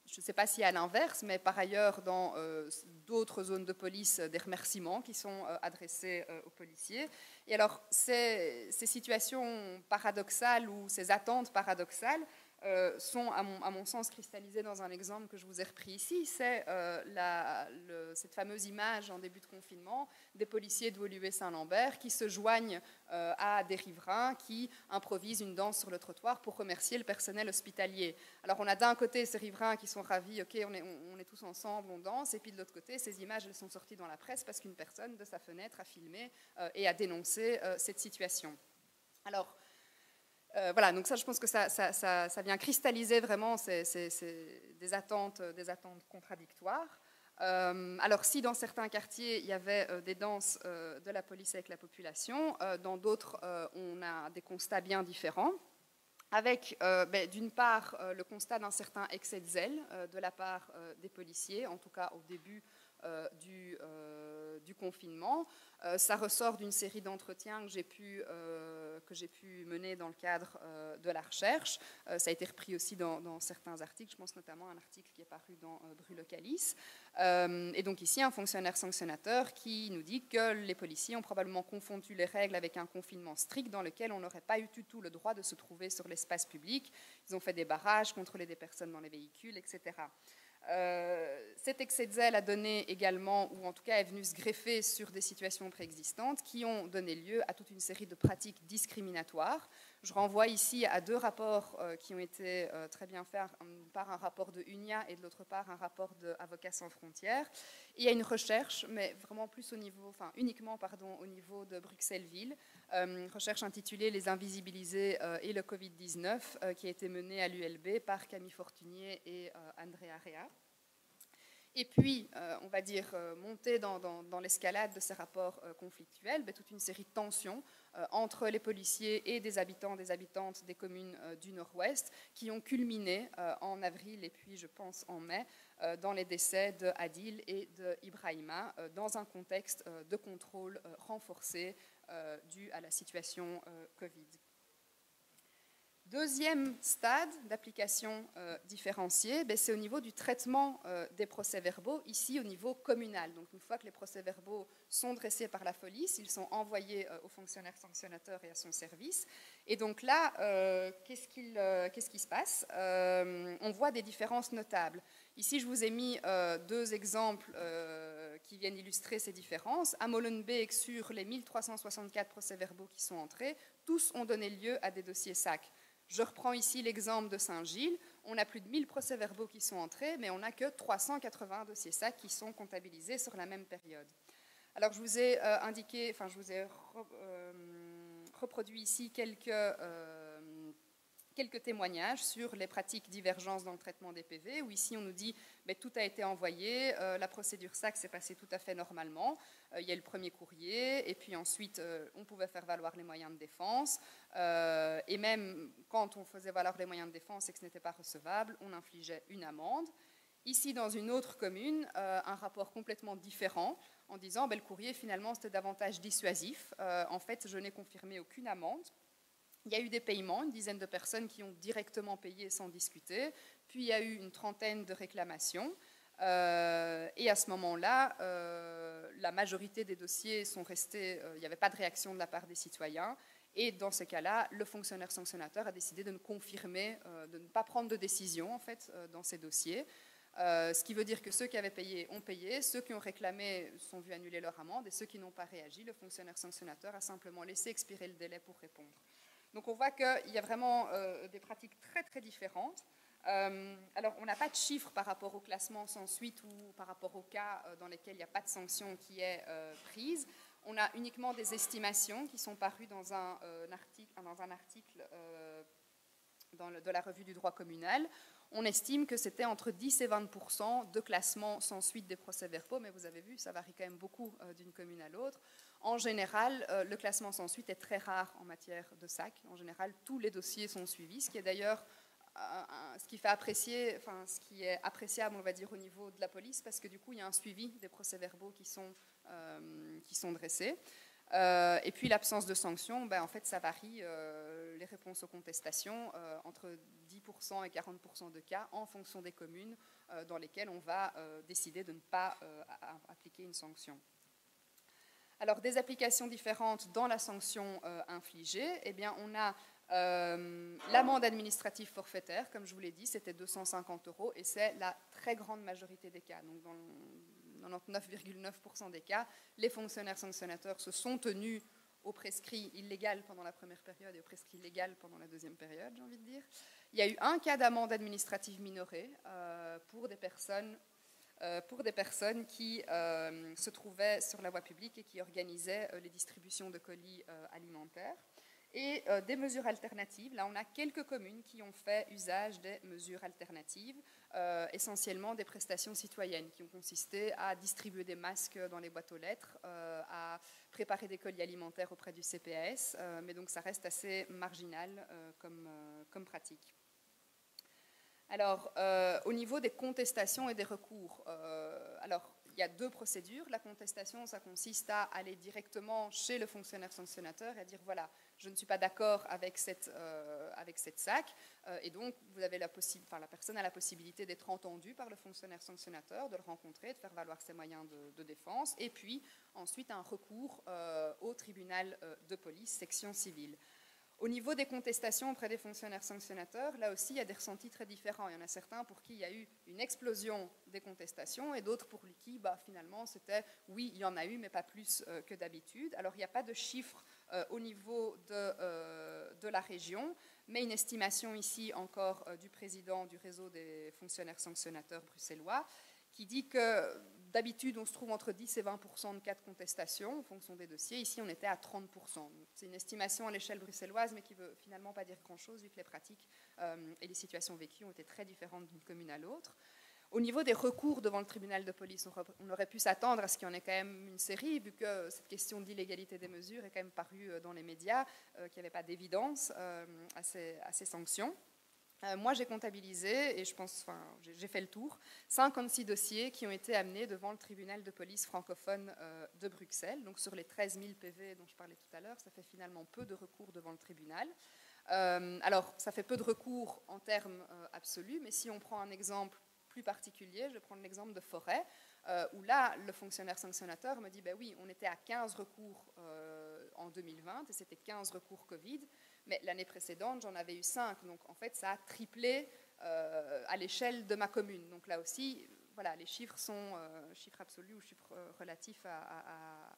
je ne sais pas si à l'inverse, mais par ailleurs, dans euh, d'autres zones de police, des remerciements qui sont euh, adressés euh, aux policiers. Et alors, ces, ces situations paradoxales ou ces attentes paradoxales euh, sont, à mon, à mon sens, cristallisées dans un exemple que je vous ai repris ici. C'est euh, la, le, cette fameuse image en début de confinement des policiers de Woluwe-Saint-Lambert qui se joignent euh, à des riverains qui improvisent une danse sur le trottoir pour remercier le personnel hospitalier. Alors, on a d'un côté ces riverains qui sont ravis, ok, on est, on, on est tous ensemble, on danse, et puis de l'autre côté, ces images, elles sont sorties dans la presse parce qu'une personne de sa fenêtre a filmé euh, et a dénoncé euh, cette situation. Alors, euh, voilà, donc ça, je pense que ça, ça, ça, ça vient cristalliser vraiment ces, ces, ces, des, attentes, des attentes contradictoires. Euh, alors, si dans certains quartiers, il y avait euh, des danses euh, de la police avec la population, euh, dans d'autres, euh, on a des constats bien différents. Avec, euh, ben, d'une part, euh, le constat d'un certain excès de zèle euh, de la part euh, des policiers, en tout cas au début euh, du, euh, du confinement. Euh, ça ressort d'une série d'entretiens que j'ai pu, euh, que j'ai pu mener dans le cadre euh, de la recherche. Euh, ça a été repris aussi dans, dans certains articles, je pense notamment à un article qui est paru dans euh, Brulocalis. Euh, et donc ici, un fonctionnaire sanctionnateur qui nous dit que les policiers ont probablement confondu les règles avec un confinement strict dans lequel on n'aurait pas eu du tout le droit de se trouver sur l'espace public. Ils ont fait des barrages, contrôlé des personnes dans les véhicules, et cetera. Euh, cet excès de zèle a donné également, ou en tout cas est venu se greffer sur des situations préexistantes qui ont donné lieu à toute une série de pratiques discriminatoires. Je renvoie ici à deux rapports euh, qui ont été euh, très bien faits, par un rapport de UNIA et de l'autre part un rapport d'Avocats sans frontières. Et il y a une recherche, mais vraiment plus au niveau, enfin uniquement pardon, au niveau de Bruxelles-Ville, euh, recherche intitulée Les invisibilisés euh, et le covid dix-neuf, euh, qui a été menée à l'U L B par Camille Fortuné et euh, Andrea Rea. Et puis, euh, on va dire, euh, monter dans, dans, dans l'escalade de ces rapports euh, conflictuels, ben, toute une série de tensions euh, entre les policiers et des habitants, des habitantes des communes euh, du Nord-Ouest, qui ont culminé euh, en avril et puis, je pense, en mai, euh, dans les décès de Adil et de Ibrahima, euh, dans un contexte euh, de contrôle euh, renforcé euh, dû à la situation euh, Covid. Deuxième stade d'application euh, différenciée, ben, c'est au niveau du traitement euh, des procès-verbaux, ici au niveau communal. Donc une fois que les procès-verbaux sont dressés par la police, ils sont envoyés euh, au fonctionnaire sanctionnateur et à son service. Et donc là, euh, qu'est-ce, qu'il, euh, qu'est-ce qui se passe euh, On voit des différences notables. Ici, je vous ai mis euh, deux exemples euh, qui viennent illustrer ces différences. À Molenbeek, sur les mille trois cent soixante-quatre procès-verbaux qui sont entrés, tous ont donné lieu à des dossiers S A C. Je reprends ici l'exemple de Saint-Gilles. On a plus de mille procès-verbaux qui sont entrés, mais on n'a que trois cent quatre-vingts dossiers S A C qui sont comptabilisés sur la même période. Alors, je vous ai euh, indiqué, enfin, je vous ai re, euh, reproduit ici quelques, euh, quelques témoignages sur les pratiques divergences dans le traitement des P V, où ici, on nous dit mais tout a été envoyé, euh, la procédure S A C s'est passée tout à fait normalement. Euh, il y a eu le premier courrier, et puis ensuite, euh, on pouvait faire valoir les moyens de défense. Euh, et même quand on faisait valoir les moyens de défense et que ce n'était pas recevable, on infligeait une amende. Ici, dans une autre commune, euh, un rapport complètement différent, en disant ben, le courrier, finalement, c'était davantage dissuasif. Euh, en fait, je n'ai confirmé aucune amende. Il y a eu des paiements, une dizaine de personnes qui ont directement payé sans discuter. Puis, il y a eu une trentaine de réclamations. Euh, et à ce moment-là, euh, la majorité des dossiers sont restés... Euh, il n'y avait pas de réaction de la part des citoyens. Et dans ce cas-là, le fonctionnaire sanctionnateur a décidé de ne confirmer, euh, de ne pas prendre de décision, en fait, euh, dans ces dossiers. Euh, ce qui veut dire que ceux qui avaient payé ont payé, ceux qui ont réclamé sont vus annuler leur amende, et ceux qui n'ont pas réagi, le fonctionnaire sanctionnateur a simplement laissé expirer le délai pour répondre. Donc on voit qu'il y a vraiment euh, des pratiques très très différentes. Euh, alors on n'a pas de chiffres par rapport au classement sans suite ou par rapport aux cas euh, dans lesquels il n'y a pas de sanction qui est euh, prise. On a uniquement des estimations qui sont parues dans un, euh, article, dans un article euh, dans le, de la revue du droit communal. On estime que c'était entre dix et vingt pour cent de classement sans suite des procès-verbaux, mais vous avez vu, ça varie quand même beaucoup euh, d'une commune à l'autre. En général, euh, le classement sans suite est très rare en matière de S A C. En général, tous les dossiers sont suivis, ce qui est d'ailleurs euh, ce qui fait apprécier, enfin, ce qui est appréciable, on va dire, au niveau de la police, parce que du coup, il y a un suivi des procès-verbaux qui sont, euh, qui sont dressés. Euh, et puis l'absence de sanctions, ben, en fait, ça varie euh, les réponses aux contestations euh, entre dix pour cent et quarante pour cent de cas en fonction des communes euh, dans lesquelles on va euh, décider de ne pas euh, appliquer une sanction. Alors, des applications différentes dans la sanction euh, infligée, eh bien, on a euh, l'amende administrative forfaitaire, comme je vous l'ai dit, c'était deux cent cinquante euros, et c'est la très grande majorité des cas. Donc, dans quatre-vingt-dix-neuf virgule neuf pour cent des cas, les fonctionnaires sanctionnateurs se sont tenus au prescrit illégal pendant la première période et au prescrit légal pendant la deuxième période, j'ai envie de dire. Il y a eu un cas d'amende administrative minorée euh, pour des personnes Euh, pour des personnes qui euh, se trouvaient sur la voie publique et qui organisaient euh, les distributions de colis euh, alimentaires. Et euh, des mesures alternatives, là on a quelques communes qui ont fait usage des mesures alternatives, euh, essentiellement des prestations citoyennes qui ont consisté à distribuer des masques dans les boîtes aux lettres, euh, à préparer des colis alimentaires auprès du C P A S, euh, mais donc ça reste assez marginal euh, comme, euh, comme pratique. Alors, euh, au niveau des contestations et des recours, euh, alors, il y a deux procédures. La contestation, ça consiste à aller directement chez le fonctionnaire sanctionnateur et à dire, voilà, je ne suis pas d'accord avec cette, euh, avec cette S A C, euh, et donc vous avez la, enfin, la personne a la possibilité d'être entendue par le fonctionnaire sanctionnateur, de le rencontrer, de faire valoir ses moyens de, de défense, et puis ensuite un recours euh, au tribunal euh, de police, section civile. Au niveau des contestations auprès des fonctionnaires sanctionnateurs, là aussi, il y a des ressentis très différents. Il y en a certains pour qui il y a eu une explosion des contestations et d'autres pour qui, bah, finalement, c'était oui, il y en a eu, mais pas plus euh, que d'habitude. Alors, il n'y a pas de chiffres euh, au niveau de, euh, de la région, mais une estimation ici encore euh, du président du réseau des fonctionnaires sanctionnateurs bruxellois qui dit que d'habitude, on se trouve entre dix et vingt pour cent de cas de contestation en fonction des dossiers. Ici, on était à trente pour cent. C'est une estimation à l'échelle bruxelloise, mais qui ne veut finalement pas dire grand-chose, vu que les pratiques euh, et les situations vécues ont été très différentes d'une commune à l'autre. Au niveau des recours devant le tribunal de police, on aurait pu s'attendre à ce qu'il y en ait quand même une série, vu que cette question d'illégalité des mesures est quand même parue dans les médias, euh, qu'il n'y avait pas d'évidence euh, à, à ces sanctions. Euh, moi, j'ai comptabilisé, et je pense, enfin, j'ai fait le tour, cinquante-six dossiers qui ont été amenés devant le tribunal de police francophone euh, de Bruxelles. Donc, sur les treize mille P V dont je parlais tout à l'heure, ça fait finalement peu de recours devant le tribunal. Euh, alors, ça fait peu de recours en termes euh, absolus, mais si on prend un exemple plus particulier, je vais prendre l'exemple de Forêt, euh, où là, le fonctionnaire sanctionnateur me dit, ben oui, on était à quinze recours euh, en deux mille vingt, et c'était quinze recours Covid, mais l'année précédente, j'en avais eu cinq, donc en fait, ça a triplé euh, à l'échelle de ma commune. Donc là aussi, voilà, les chiffres sont euh, chiffres absolus ou chiffres euh, relatifs à, à,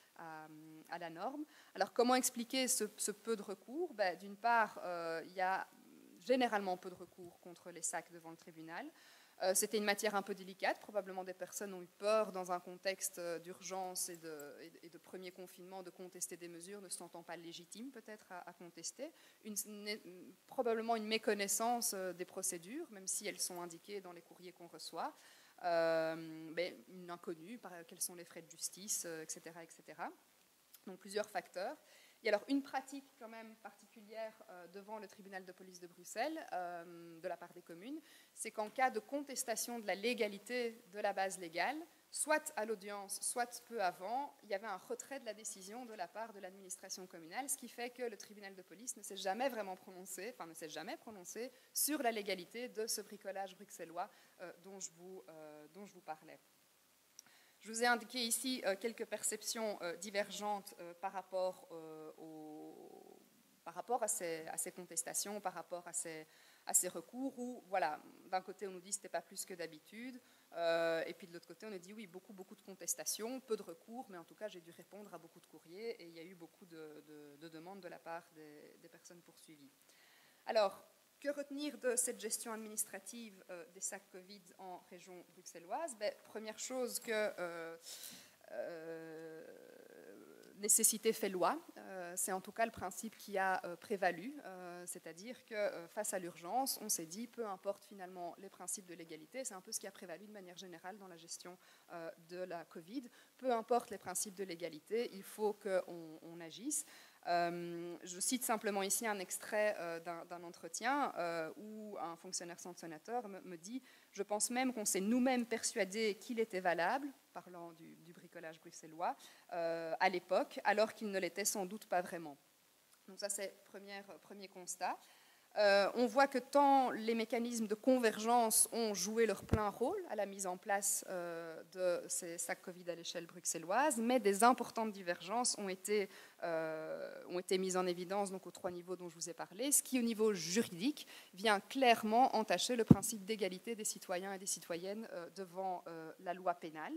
à, à la norme. Alors, comment expliquer ce, ce peu de recours? Ben, d'une part, euh, il y a généralement peu de recours contre les S A C devant le tribunal. Euh, C'était une matière un peu délicate. Probablement des personnes ont eu peur, dans un contexte d'urgence et de, et de premier confinement, de contester des mesures, ne se sentant pas légitimes peut-être à, à contester. Une, une, probablement une méconnaissance des procédures, même si elles sont indiquées dans les courriers qu'on reçoit. Euh, mais une inconnue, par, quels sont les frais de justice, euh, et cetera, et cetera. Donc plusieurs facteurs. Il y a alors une pratique quand même particulière euh, devant le tribunal de police de Bruxelles, euh, de la part des communes, c'est qu'en cas de contestation de la légalité de la base légale, soit à l'audience, soit peu avant, il y avait un retrait de la décision de la part de l'administration communale, ce qui fait que le tribunal de police ne s'est jamais vraiment prononcé, enfin ne s'est jamais prononcé sur la légalité de ce bricolage bruxellois euh, dont, je vous, euh, dont je vous parlais. Je vous ai indiqué ici euh, quelques perceptions euh, divergentes euh, par, rapport, euh, au, par rapport à ces, à ces contestations, par rapport à ces, à ces recours, où, voilà, d'un côté, on nous dit que ce n'était pas plus que d'habitude, euh, et puis de l'autre côté, on nous dit, oui, beaucoup, beaucoup de contestations, peu de recours, mais en tout cas, j'ai dû répondre à beaucoup de courriers, et il y a eu beaucoup de, de, de demandes de la part des, des personnes poursuivies. Alors, que retenir de cette gestion administrative euh, des S A C Covid en région bruxelloise? Ben, première chose que euh, euh, nécessité fait loi. Euh, c'est en tout cas le principe qui a euh, prévalu, euh, c'est-à-dire que euh, face à l'urgence, on s'est dit, peu importe finalement les principes de légalité, c'est un peu ce qui a prévalu de manière générale dans la gestion euh, de la Covid, peu importe les principes de légalité, il faut qu'on on agisse. Euh, je cite simplement ici un extrait euh, d'un entretien euh, où un fonctionnaire sanctionnateur me, me dit « Je pense même qu'on s'est nous-mêmes persuadés qu'il était valable », parlant du, du bricolage bricolage bruxellois euh, à l'époque, alors qu'il ne l'était sans doute pas vraiment. Donc ça, c'est le premier constat. Euh, on voit que tant les mécanismes de convergence ont joué leur plein rôle à la mise en place euh, de ces sacs Covid à l'échelle bruxelloise, mais des importantes divergences ont été, euh, ont été mises en évidence donc, aux trois niveaux dont je vous ai parlé, ce qui, au niveau juridique, vient clairement entacher le principe d'égalité des citoyens et des citoyennes euh, devant euh, la loi pénale.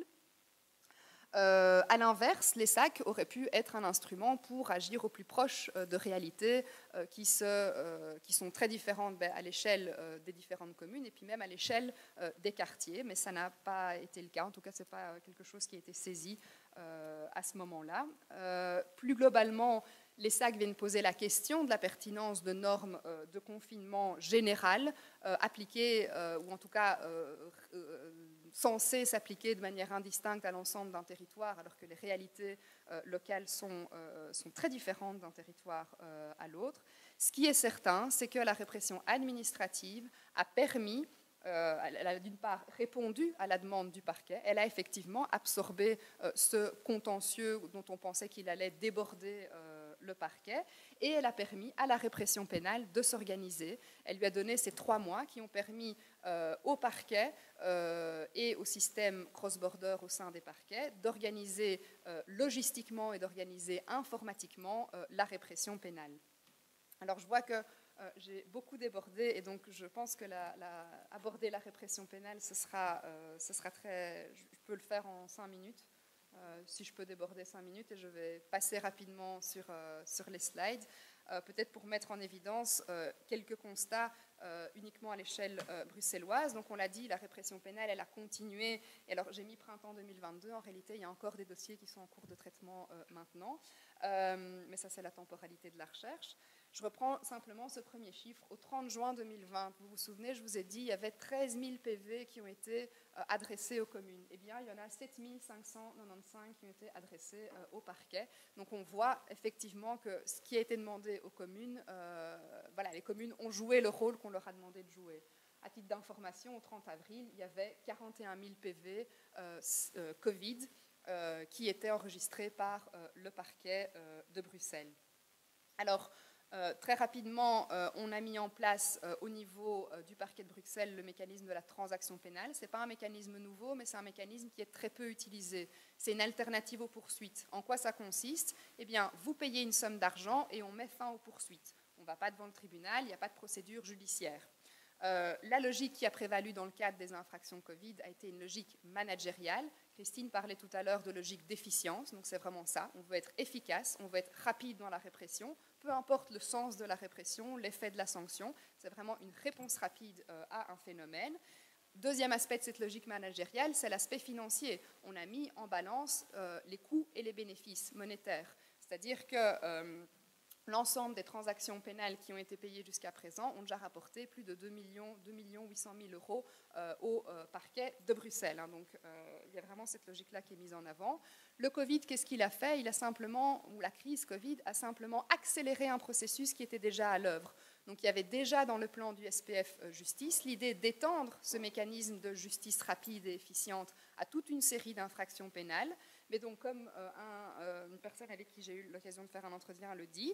Euh, à l'inverse, les sacs auraient pu être un instrument pour agir au plus proche euh, de réalités euh, qui, se, euh, qui sont très différentes ben, à l'échelle euh, des différentes communes et puis même à l'échelle euh, des quartiers, mais ça n'a pas été le cas. En tout cas, ce n'est pas quelque chose qui a été saisi euh, à ce moment-là. Euh, plus globalement, les sacs viennent poser la question de la pertinence de normes euh, de confinement générales euh, appliquées, euh, ou en tout cas euh, euh, censées s'appliquer de manière indistincte à l'ensemble d'un territoire, alors que les réalités euh, locales sont, euh, sont très différentes d'un territoire euh, à l'autre. Ce qui est certain, c'est que la répression administrative a permis, euh, elle a d'une part répondu à la demande du parquet, elle a effectivement absorbé euh, ce contentieux dont on pensait qu'il allait déborder euh, le parquet, et elle a permis à la répression pénale de s'organiser. Elle lui a donné ces trois mois qui ont permis euh, au parquet euh, et au système cross-border au sein des parquets d'organiser euh, logistiquement et d'organiser informatiquement euh, la répression pénale. Alors je vois que euh, j'ai beaucoup débordé et donc je pense que la, la, aborder la répression pénale, ce sera, euh, ce sera très... Je peux le faire en cinq minutes. Euh, si je peux déborder cinq minutes, et je vais passer rapidement sur, euh, sur les slides, euh, peut-être pour mettre en évidence euh, quelques constats euh, uniquement à l'échelle euh, bruxelloise. Donc on l'a dit, la répression pénale, elle a continué, et alors j'ai mis printemps deux mille vingt-deux, en réalité il y a encore des dossiers qui sont en cours de traitement euh, maintenant, euh, mais ça c'est la temporalité de la recherche. Je reprends simplement ce premier chiffre. Au trente juin deux mille vingt, vous vous souvenez, je vous ai dit qu'il y avait treize mille P V qui ont été euh, adressés aux communes. Eh bien, il y en a sept mille cinq cent quatre-vingt-quinze qui ont été adressés euh, au parquet. Donc, on voit effectivement que ce qui a été demandé aux communes, euh, voilà, les communes ont joué le rôle qu'on leur a demandé de jouer. À titre d'information, au trente avril, il y avait quarante et un mille P V euh, euh, Covid euh, qui étaient enregistrés par euh, le parquet euh, de Bruxelles. Alors, Euh, très rapidement, euh, on a mis en place euh, au niveau euh, du parquet de Bruxelles le mécanisme de la transaction pénale. Ce n'est pas un mécanisme nouveau, mais c'est un mécanisme qui est très peu utilisé. C'est une alternative aux poursuites. En quoi ça consiste? Eh bien, vous payez une somme d'argent et on met fin aux poursuites. On ne va pas devant le tribunal, il n'y a pas de procédure judiciaire. Euh, la logique qui a prévalu dans le cadre des infractions Covid a été une logique managériale. Christine parlait tout à l'heure de logique d'efficience, donc c'est vraiment ça. On veut être efficace, on veut être rapide dans la répression, peu importe le sens de la répression, l'effet de la sanction, c'est vraiment une réponse rapide euh, à un phénomène. Deuxième aspect de cette logique managériale, c'est l'aspect financier. On a mis en balance euh, les coûts et les bénéfices monétaires, c'est-à-dire que euh, l'ensemble des transactions pénales qui ont été payées jusqu'à présent ont déjà rapporté plus de deux millions huit cent mille euros euh, au euh, parquet de Bruxelles. Hein. Donc, euh, il y a vraiment cette logique-là qui est mise en avant. Le Covid, qu'est-ce qu'il a fait? Il a simplement, ou la crise Covid a simplement accéléré un processus qui était déjà à l'œuvre. Donc, il y avait déjà dans le plan du S P F euh, Justice l'idée d'étendre ce mécanisme de justice rapide et efficiente à toute une série d'infractions pénales. Mais donc, comme euh, un, euh, une personne avec qui j'ai eu l'occasion de faire un entretien le dit,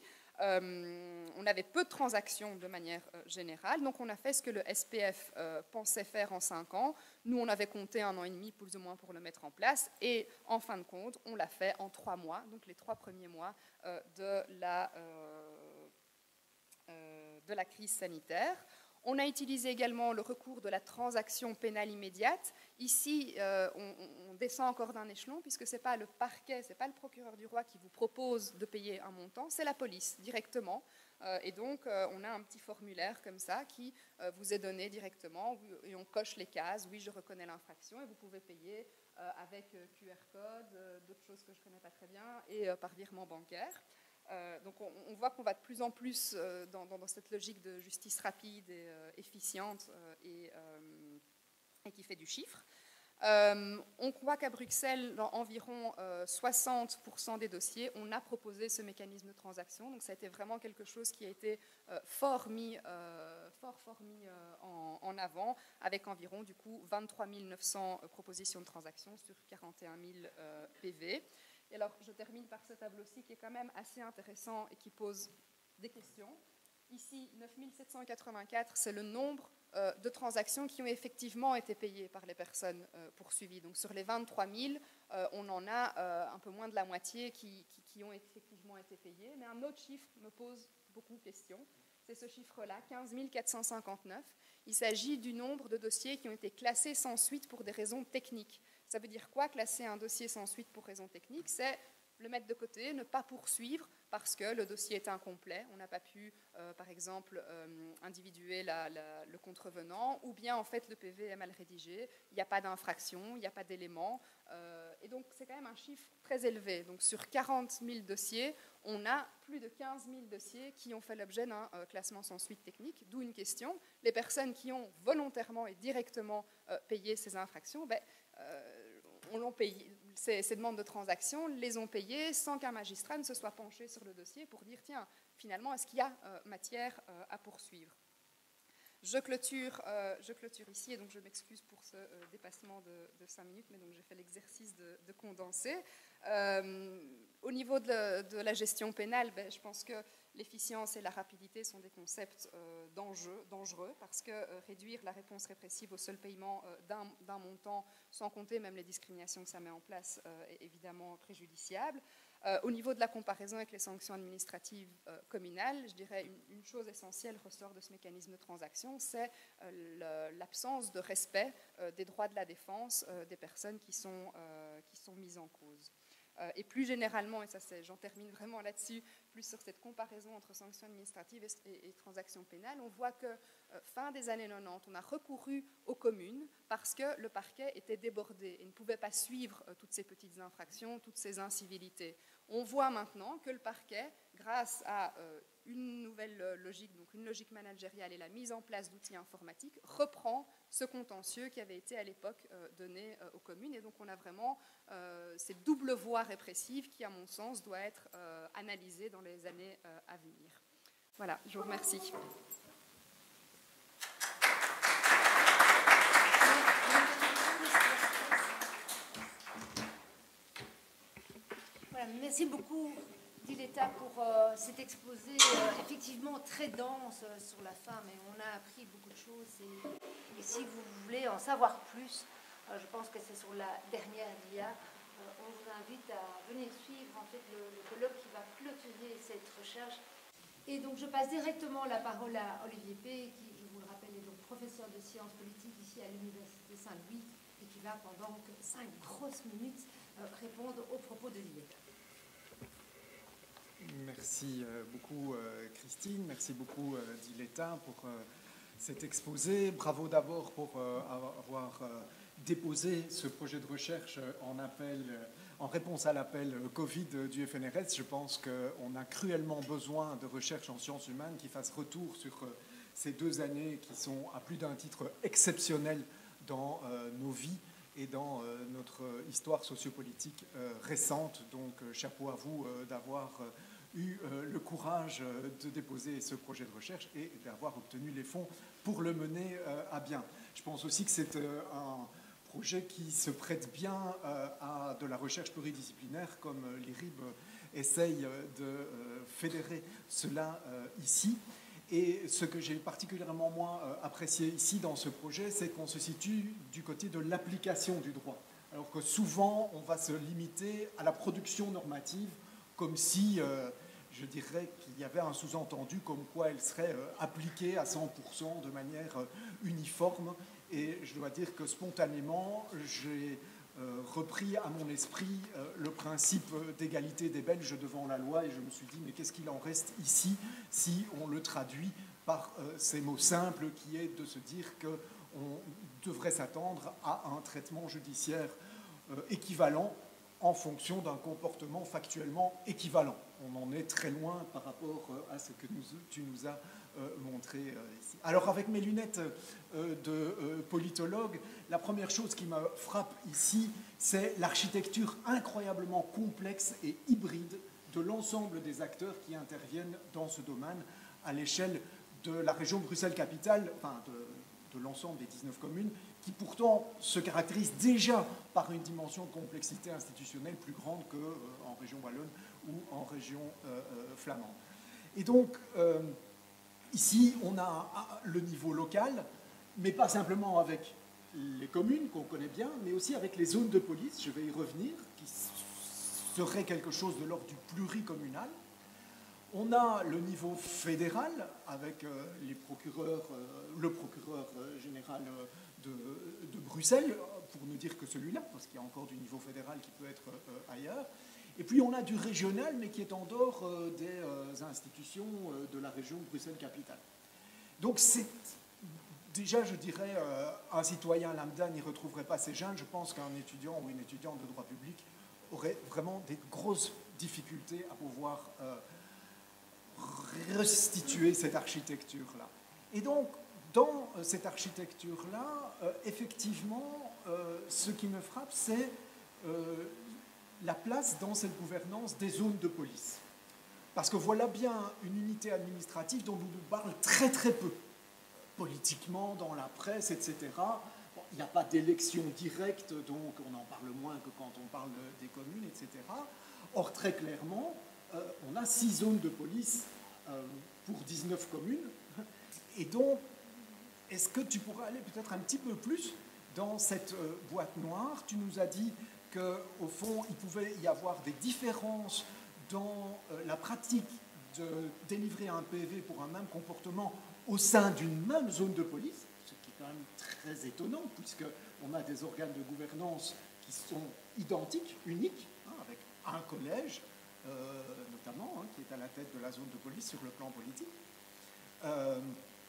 euh, on avait peu de transactions de manière euh, générale. Donc, on a fait ce que le S P F euh, pensait faire en cinq ans. Nous, on avait compté un an et demi plus ou moins pour le mettre en place. Et en fin de compte, on l'a fait en trois mois, donc les trois premiers mois euh, de, la, euh, euh, de la crise sanitaire. On a utilisé également le recours de la transaction pénale immédiate. Ici, euh, on, on descend encore d'un échelon, puisque ce n'est pas le parquet, ce n'est pas le procureur du roi qui vous propose de payer un montant, c'est la police, directement. Euh, et donc, euh, on a un petit formulaire comme ça qui euh, vous est donné directement, et on coche les cases, oui, je reconnais l'infraction, et vous pouvez payer euh, avec Q R code, euh, d'autres choses que je ne connais pas très bien, et euh, par virement bancaire. Euh, donc on, on voit qu'on va de plus en plus euh, dans, dans, dans cette logique de justice rapide et euh, efficiente euh, et, euh, et qui fait du chiffre. Euh, on croit qu'à Bruxelles, dans environ euh, soixante pour cent des dossiers, on a proposé ce mécanisme de transaction. Donc ça a été vraiment quelque chose qui a été euh, fort mis, euh, fort, fort mis euh, en, en avant, avec environ du coup vingt-trois mille neuf cents propositions de transaction sur quarante et un mille euh, P V. Et alors je termine par ce tableau-ci qui est quand même assez intéressant et qui pose des questions. Ici, neuf mille sept cent quatre-vingt-quatre, c'est le nombre euh, de transactions qui ont effectivement été payées par les personnes euh, poursuivies. Donc sur les vingt-trois mille, euh, on en a euh, un peu moins de la moitié qui, qui, qui ont effectivement été payées. Mais un autre chiffre me pose beaucoup de questions. C'est ce chiffre-là, quinze mille quatre cent cinquante-neuf. Il s'agit du nombre de dossiers qui ont été classés sans suite pour des raisons techniques. Ça veut dire quoi, classer un dossier sans suite pour raisons techniques? C'est le mettre de côté, ne pas poursuivre parce que le dossier est incomplet, on n'a pas pu, euh, par exemple, euh, individuer la, la, le contrevenant, ou bien en fait le P V est mal rédigé, il n'y a pas d'infraction, il n'y a pas d'éléments, euh, et donc c'est quand même un chiffre très élevé. Donc sur quarante mille dossiers, on a plus de quinze mille dossiers qui ont fait l'objet d'un euh, classement sans suite technique, d'où une question, les personnes qui ont volontairement et directement euh, payé ces infractions, ben, euh, on l'ont payé. Ces, ces demandes de transaction les ont payées sans qu'un magistrat ne se soit penché sur le dossier pour dire, tiens, finalement, est-ce qu'il y a euh, matière euh, à poursuivre? Je clôture, euh, je clôture ici, et donc je m'excuse pour ce euh, dépassement de, de cinq minutes, mais donc j'ai fait l'exercice de, de condenser. Euh, au niveau de, de la gestion pénale, ben, je pense que l'efficience et la rapidité sont des concepts euh, dangereux, parce que euh, réduire la réponse répressive au seul paiement euh, d'un, d'un montant, sans compter même les discriminations que ça met en place, euh, est évidemment préjudiciable. Euh, au niveau de la comparaison avec les sanctions administratives euh, communales, je dirais une, une chose essentielle ressort de ce mécanisme de transaction, c'est euh, le, l'absence de respect euh, des droits de la défense euh, des personnes qui sont, euh, qui sont mises en cause. Euh, et plus généralement, et ça c'est, j'en termine vraiment là-dessus, plus sur cette comparaison entre sanctions administratives et, et, et transactions pénales, on voit que euh, fin des années quatre-vingt-dix, on a recouru aux communes parce que le parquet était débordé et ne pouvait pas suivre euh, toutes ces petites infractions, toutes ces incivilités. On voit maintenant que le parquet, grâce à euh, une nouvelle logique, donc une logique managériale et la mise en place d'outils informatiques, reprend ce contentieux qui avait été à l'époque euh, donné euh, aux communes. Et donc on a vraiment euh, cette double voie répressive qui, à mon sens, doit être euh, analysée dans les années euh, à venir. Voilà, je vous remercie. Voilà, merci beaucoup, Diletta, pour euh, cet exposé euh, effectivement très dense euh, sur la fin, mais on a appris beaucoup de choses. Et, et si vous voulez en savoir plus, euh, je pense que c'est sur la dernière dia, euh, on vous invite à venir suivre en fait, le, le colloque qui va clôturer cette recherche. Et donc je passe directement la parole à Olivier P., qui, je vous le rappelle, est donc professeur de sciences politiques ici à l'Université Saint-Louis, et qui va pendant cinq grosses minutes euh, répondre aux propos de Diletta. Merci beaucoup Christine, merci beaucoup Diletta pour cet exposé. Bravo d'abord pour avoir déposé ce projet de recherche en, appel, en réponse à l'appel Covid du F N R S. Je pense qu'on a cruellement besoin de recherche en sciences humaines qui fasse retour sur ces deux années qui sont à plus d'un titre exceptionnels dans nos vies et dans euh, notre histoire sociopolitique euh, récente. Donc, euh, chapeau à vous euh, d'avoir euh, eu euh, le courage euh, de déposer ce projet de recherche et d'avoir obtenu les fonds pour le mener euh, à bien. Je pense aussi que c'est euh, un projet qui se prête bien euh, à de la recherche pluridisciplinaire, comme euh, l'I R I B euh, essaye de euh, fédérer cela euh, ici. Et ce que j'ai particulièrement moins apprécié ici dans ce projet, c'est qu'on se situe du côté de l'application du droit. Alors que souvent, on va se limiter à la production normative, comme si, euh, je dirais, qu'il y avait un sous-entendu comme quoi elle serait euh, appliquée à cent pour cent de manière euh, uniforme. Et je dois dire que spontanément, j'ai euh, repris à mon esprit euh, le principe d'égalité des Belges devant la loi, et je me suis dit, mais qu'est-ce qu'il en reste ici si on le traduit par euh, ces mots simples, qui est de se dire qu'on devrait s'attendre à un traitement judiciaire euh, équivalent en fonction d'un comportement factuellement équivalent. on en est très loin par rapport à ce que nous, tu nous as euh, montré euh, ici. Alors avec mes lunettes euh, de euh, politologue, la première chose qui me frappe ici, c'est l'architecture incroyablement complexe et hybride de l'ensemble des acteurs qui interviennent dans ce domaine à l'échelle de la région Bruxelles-Capitale, enfin de, de l'ensemble des dix-neuf communes, qui pourtant se caractérisent déjà par une dimension de complexité institutionnelle plus grande qu'en euh, région wallonne ou en région euh, euh, flamande. Et donc, euh, ici, on a le niveau local, mais pas simplement avec les communes qu'on connaît bien, mais aussi avec les zones de police, je vais y revenir, qui serait quelque chose de l'ordre du pluricommunal. On a le niveau fédéral avec euh, les procureurs, euh, le procureur euh, général euh, de, de Bruxelles, pour ne dire que celui-là, parce qu'il y a encore du niveau fédéral qui peut être euh, ailleurs. Et puis on a du régional, mais qui est en dehors euh, des euh, institutions euh, de la région Bruxelles-Capitale. Donc c'est déjà, je dirais, euh, un citoyen lambda n'y retrouverait pas ces gènes. Je pense qu'un étudiant ou une étudiante de droit public aurait vraiment des grosses difficultés à pouvoir euh, restituer cette architecture-là. Et donc, dans euh, cette architecture-là, euh, effectivement, euh, ce qui me frappe, c'est euh, la place dans cette gouvernance des zones de police. Parce que voilà bien une unité administrative dont on nous parle très très peu, politiquement, dans la presse, et cetera. Bon, il n'y a pas d'élection directe, donc on en parle moins que quand on parle des communes, et cetera. Or, très clairement, euh, on a six zones de police euh, pour dix-neuf communes. Et donc, est-ce que tu pourrais aller peut-être un petit peu plus dans cette euh, boîte noire? Tu nous as dit qu'au fond, il pouvait y avoir des différences dans euh, la pratique de délivrer un P V pour un même comportement au sein d'une même zone de police, ce qui est quand même très étonnant, puisqu'on a des organes de gouvernance qui sont identiques, uniques, hein, avec un collège, euh, notamment, hein, qui est à la tête de la zone de police sur le plan politique. Euh,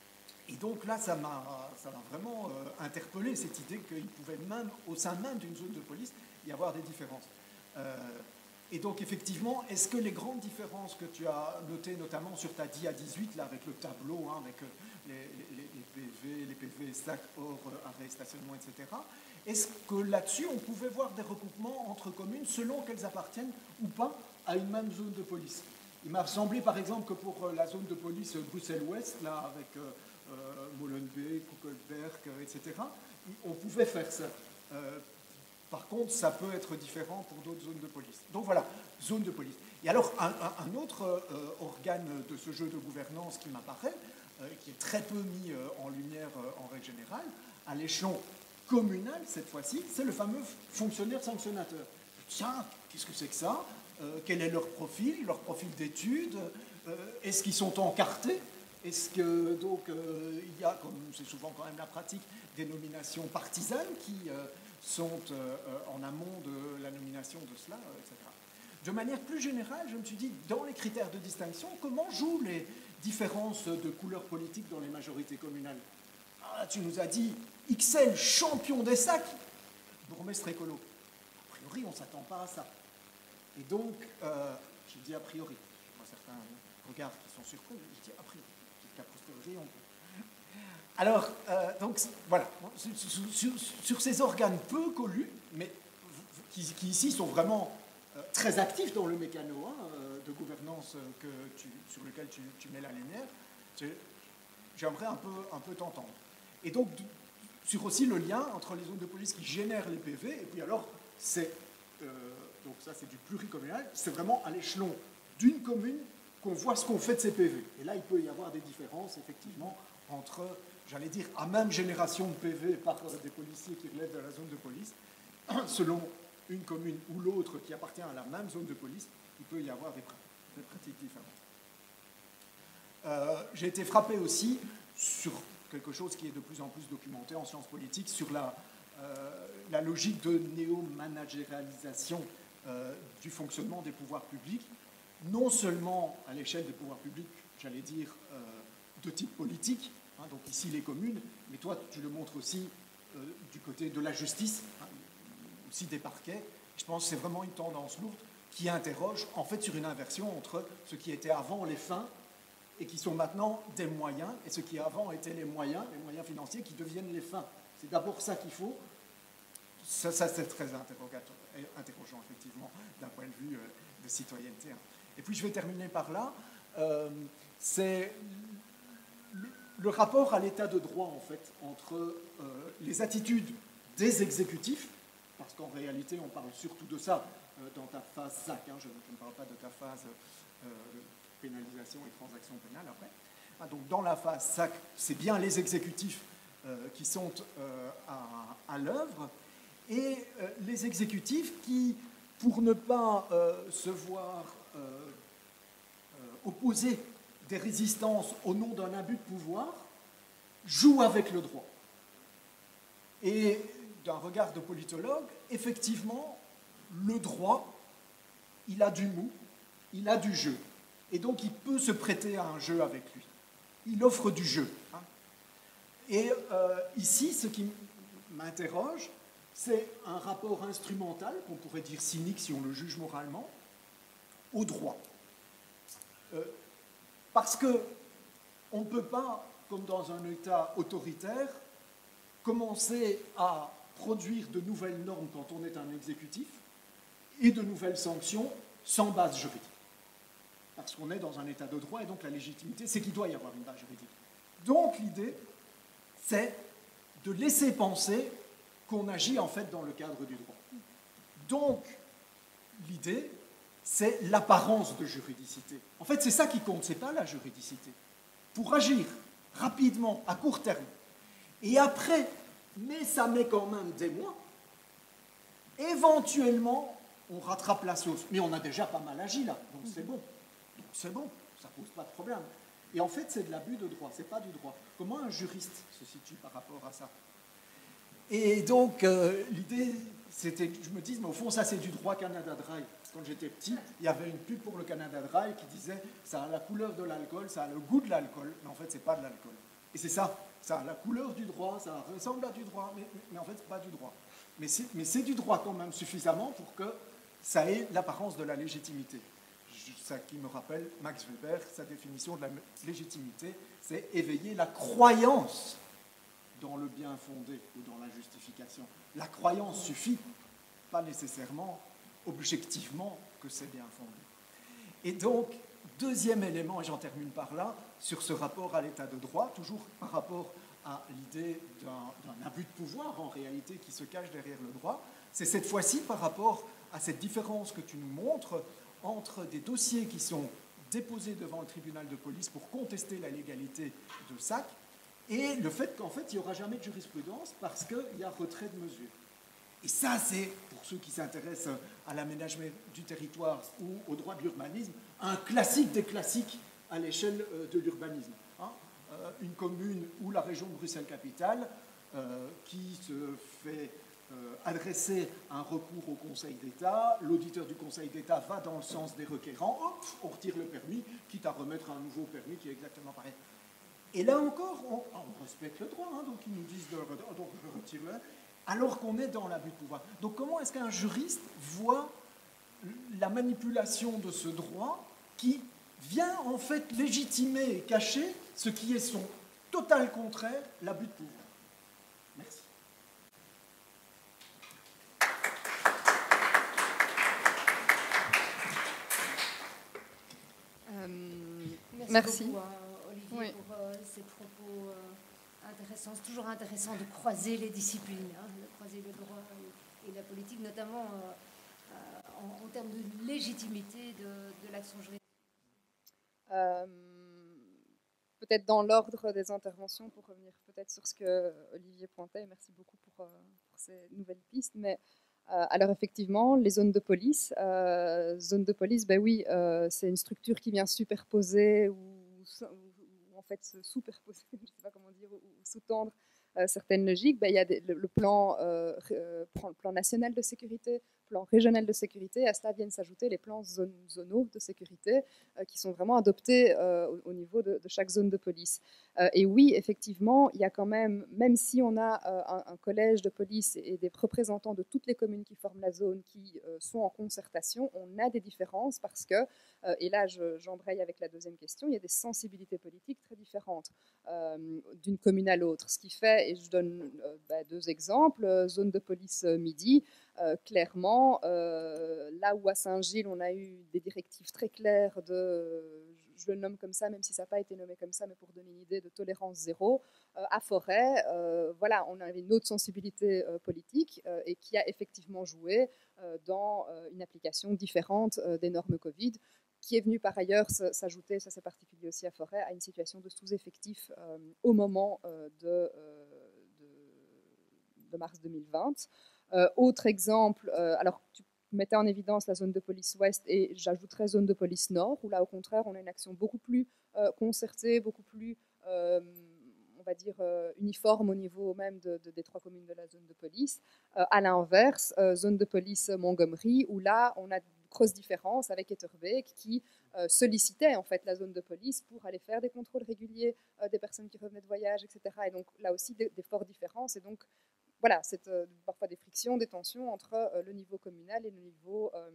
et donc là, ça m'a vraiment euh, interpellé, cette idée qu'il pouvait même, au sein même d'une zone de police, y avoir des différences. Euh, et donc, effectivement, est-ce que les grandes différences que tu as notées, notamment sur ta dia dix-huit, là, avec le tableau, hein, avec les, les, les P V, les P V sac hors arrêt, stationnement, et cetera, est-ce que là-dessus, on pouvait voir des recoupements entre communes selon qu'elles appartiennent ou pas à une même zone de police? Il m'a semblé, par exemple, que pour la zone de police Bruxelles-Ouest, là, avec euh, euh, Molenbeek, Kuckelberg, euh, et cetera, on pouvait faire ça. Euh, Par contre, ça peut être différent pour d'autres zones de police. Donc voilà, zone de police. Et alors, un, un autre euh, organe de ce jeu de gouvernance qui m'apparaît, euh, qui est très peu mis euh, en lumière euh, en règle générale, à l'échelon communal cette fois-ci, c'est le fameux fonctionnaire sanctionnateur. Tiens, qu'est-ce que c'est que ça? euh, Quel est leur profil, leur profil d'études? euh, Est-ce qu'ils sont encartés? Est-ce que donc euh, il y a, comme c'est souvent quand même la pratique, des nominations partisanes qui euh, sont euh, en amont de la nomination de cela, euh, et cetera. De manière plus générale, je me suis dit, dans les critères de distinction, comment jouent les différences de couleur politique dans les majorités communales? Ah, tu nous as dit, X L, champion des sacs, bourgmestre écolo. A priori, on ne s'attend pas à ça. Et donc, euh, je dis a priori. Je vois certains regards qui sont surpris, je dis a priori. A posteriori, on peut. Alors, euh, donc, voilà, sur, sur, sur ces organes peu connus, mais qui, qui ici sont vraiment euh, très actifs dans le mécano hein, de gouvernance que tu, sur lequel tu, tu mets la lumière, j'aimerais un peu, un peu t'entendre. Et donc, sur aussi le lien entre les zones de police qui génèrent les P V, et puis alors, c'est, euh, donc ça c'est du pluricommunal, c'est vraiment à l'échelon d'une commune qu'on voit ce qu'on fait de ces P V. Et là, il peut y avoir des différences, effectivement, entre, j'allais dire, à même génération de P V par des policiers qui relèvent de la zone de police, selon une commune ou l'autre qui appartient à la même zone de police, il peut y avoir des, des pratiques différentes. Euh, j'ai été frappé aussi sur quelque chose qui est de plus en plus documenté en sciences politiques, sur la, euh, la logique de néo-managérialisation euh, du fonctionnement des pouvoirs publics, non seulement à l'échelle des pouvoirs publics, j'allais dire, euh, de type politique, hein, donc ici les communes, mais toi tu le montres aussi euh, du côté de la justice, hein, aussi des parquets. Je pense que c'est vraiment une tendance lourde qui interroge en fait sur une inversion entre ce qui était avant les fins et qui sont maintenant des moyens, et ce qui avant étaient les moyens, les moyens financiers qui deviennent les fins. C'est d'abord ça qu'il faut. Ça, ça c'est très interrogeant, effectivement, d'un point de vue euh, de citoyenneté. Et puis je vais terminer par là. Euh, c'est le, le rapport à l'état de droit, en fait, entre euh, les attitudes des exécutifs, parce qu'en réalité, on parle surtout de ça euh, dans ta phase S A C, hein, je, je ne parle pas de ta phase euh, pénalisation et transaction pénale après. Ah, donc dans la phase S A C, c'est bien les exécutifs euh, qui sont euh, à, à l'œuvre, et euh, les exécutifs qui, pour ne pas euh, se voir euh, euh, opposer des résistances au nom d'un abus de pouvoir, jouent avec le droit. Et d'un regard de politologue, effectivement, le droit, il a du mou, il a du jeu. Et donc, il peut se prêter à un jeu avec lui. Il offre du jeu. Hein. Et euh, ici, ce qui m'interroge, c'est un rapport instrumental, qu'on pourrait dire cynique si on le juge moralement, au droit. Euh, parce qu'on ne peut pas, comme dans un État autoritaire, commencer à produire de nouvelles normes quand on est un exécutif et de nouvelles sanctions sans base juridique. Parce qu'on est dans un état de droit et donc la légitimité, c'est qu'il doit y avoir une base juridique. Donc l'idée, c'est de laisser penser qu'on agit en fait dans le cadre du droit. Donc l'idée, c'est l'apparence de juridicité. En fait, c'est ça qui compte, c'est pas la juridicité. Pour agir rapidement, à court terme, et après, mais ça met quand même des mois, éventuellement, on rattrape la sauce. Mais on a déjà pas mal agi là, donc c'est bon. Donc c'est bon, ça pose pas de problème. Et en fait, c'est de l'abus de droit, c'est pas du droit. Comment un juriste se situe par rapport à ça? Et donc, euh, l'idée, c'était, je me dis, mais au fond, ça c'est du droit Canada Dry. Quand j'étais petit, il y avait une pub pour le Canada Dry qui disait, ça a la couleur de l'alcool, ça a le goût de l'alcool, mais en fait, c'est pas de l'alcool. Et c'est ça, ça a la couleur du droit, ça ressemble à du droit, mais, mais en fait, c'est pas du droit. Mais c'est, mais c'est du droit quand même suffisamment pour que ça ait l'apparence de la légitimité. Ça qui me rappelle Max Weber, sa définition de la légitimité, c'est éveiller la croyance dans le bien fondé ou dans la justification. La croyance suffit, pas nécessairement, objectivement, que c'est bien fondé. Et donc, deuxième élément, et j'en termine par là, sur ce rapport à l'état de droit, toujours par rapport à l'idée d'un, d'un abus de pouvoir, en réalité, qui se cache derrière le droit, c'est cette fois-ci par rapport à cette différence que tu nous montres entre des dossiers qui sont déposés devant le tribunal de police pour contester la légalité de S A C et le fait qu'en fait, il n'y aura jamais de jurisprudence parce qu'il y a retrait de mesure. Et ça, c'est, pour ceux qui s'intéressent à l'aménagement du territoire ou au droit de l'urbanisme, un classique des classiques à l'échelle de l'urbanisme. Hein, une commune ou la région de Bruxelles-Capitale euh, qui se fait euh, adresser un recours au Conseil d'État, l'auditeur du Conseil d'État va dans le sens des requérants, hop, on retire le permis, quitte à remettre un nouveau permis qui est exactement pareil. Et là encore, on, on respecte le droit, hein, donc ils nous disent, de, donc je retire le... alors qu'on est dans l'abus de pouvoir. Donc comment est-ce qu'un juriste voit la manipulation de ce droit qui vient en fait légitimer et cacher ce qui est son total contraire, l'abus de pouvoir? Merci. Euh, merci. merci. Beaucoup, hein, Olivier, oui. pour euh, ces propos euh, intéressants. C'est toujours intéressant de croiser les disciplines, hein, de croiser le droit et, et la politique, notamment euh, euh, en, en termes de légitimité de, de l'action juridique. Euh, peut-être dans l'ordre des interventions, pour revenir peut-être sur ce que Olivier pointait, merci beaucoup pour, euh, pour ces nouvelles pistes, mais euh, alors effectivement, les zones de police, euh, zones de police, ben oui, euh, c'est une structure qui vient superposer ou, ou, ou en fait se superposer, je ne sais pas comment dire, ou, ou sous-tendre euh, certaines logiques. Ben, il y a des, le, le plan, euh, euh, le plan national de sécurité, plan régional de sécurité. À cela viennent s'ajouter les plans zone, zonaux de sécurité euh, qui sont vraiment adoptés euh, au, au niveau de, de chaque zone de police. Euh, et oui, effectivement, il y a quand même, même si on a euh, un, un collège de police et des représentants de toutes les communes qui forment la zone qui euh, sont en concertation, on a des différences parce que, euh, et là je, j'embraye avec la deuxième question, il y a des sensibilités politiques très différentes euh, d'une commune à l'autre. Ce qui fait, et je donne euh, bah, deux exemples, euh, zone de police euh, Midi, euh, clairement, euh, là où à Saint-Gilles on a eu des directives très claires de, je le nomme comme ça, même si ça n'a pas été nommé comme ça, mais pour donner une idée de tolérance zéro, euh, à Forêt, euh, voilà, on avait une autre sensibilité euh, politique euh, et qui a effectivement joué euh, dans euh, une application différente euh, des normes Covid, qui est venue par ailleurs s'ajouter, ça c'est particulier aussi à Forêt, à une situation de sous-effectif euh, au moment euh, de, euh, de, de mars deux mille vingt. Euh, autre exemple, euh, alors tu mettais en évidence la zone de police ouest et j'ajouterais zone de police nord, où là au contraire on a une action beaucoup plus euh, concertée, beaucoup plus, euh, on va dire, euh, uniforme au niveau même de, de, des trois communes de la zone de police. Euh, à l'inverse, euh, zone de police Montgomery, où là on a grosse différence avec Etterbeek qui euh, sollicitait en fait la zone de police pour aller faire des contrôles réguliers euh, des personnes qui revenaient de voyage, et cetera. Et donc là aussi des, des fortes différences. Et donc voilà, c'est euh, parfois des frictions, des tensions entre euh, le niveau communal et le niveau euh,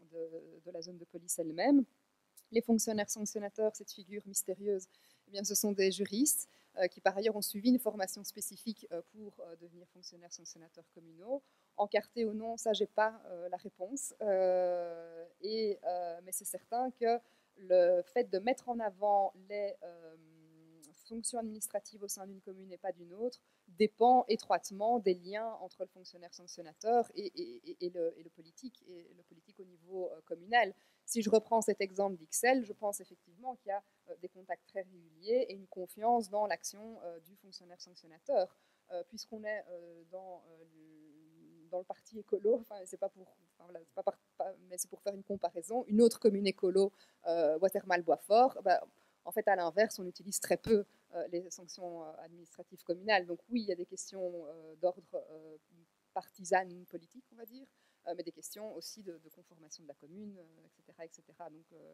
de, de la zone de police elle-même. Les fonctionnaires sanctionnateurs, cette figure mystérieuse, eh bien, ce sont des juristes euh, qui par ailleurs ont suivi une formation spécifique euh, pour euh, devenir fonctionnaires sanctionnateurs communaux. Encartés ou non, ça, j'ai pas euh, la réponse. Euh, et, euh, mais c'est certain que le fait de mettre en avant les euh, fonctions administratives au sein d'une commune et pas d'une autre dépend étroitement des liens entre le fonctionnaire sanctionnateur et, et, et, le, et le politique, et le politique au niveau euh, communal. Si je reprends cet exemple d'Ixelles, je pense effectivement qu'il y a euh, des contacts très réguliers et une confiance dans l'action euh, du fonctionnaire sanctionnateur, euh, puisqu'on est euh, dans, euh, le, dans le parti écolo, enfin, c'est pas pour, enfin, voilà, c'est pas par, pas, mais c'est pour faire une comparaison, une autre commune écolo, euh, Watermal-Boisfort, bah, en fait, à l'inverse, on utilise très peu euh, les sanctions euh, administratives communales. Donc oui, il y a des questions euh, d'ordre euh, partisane politique, on va dire, euh, mais des questions aussi de, de conformation de la commune, euh, et cetera, et cetera. Donc, euh,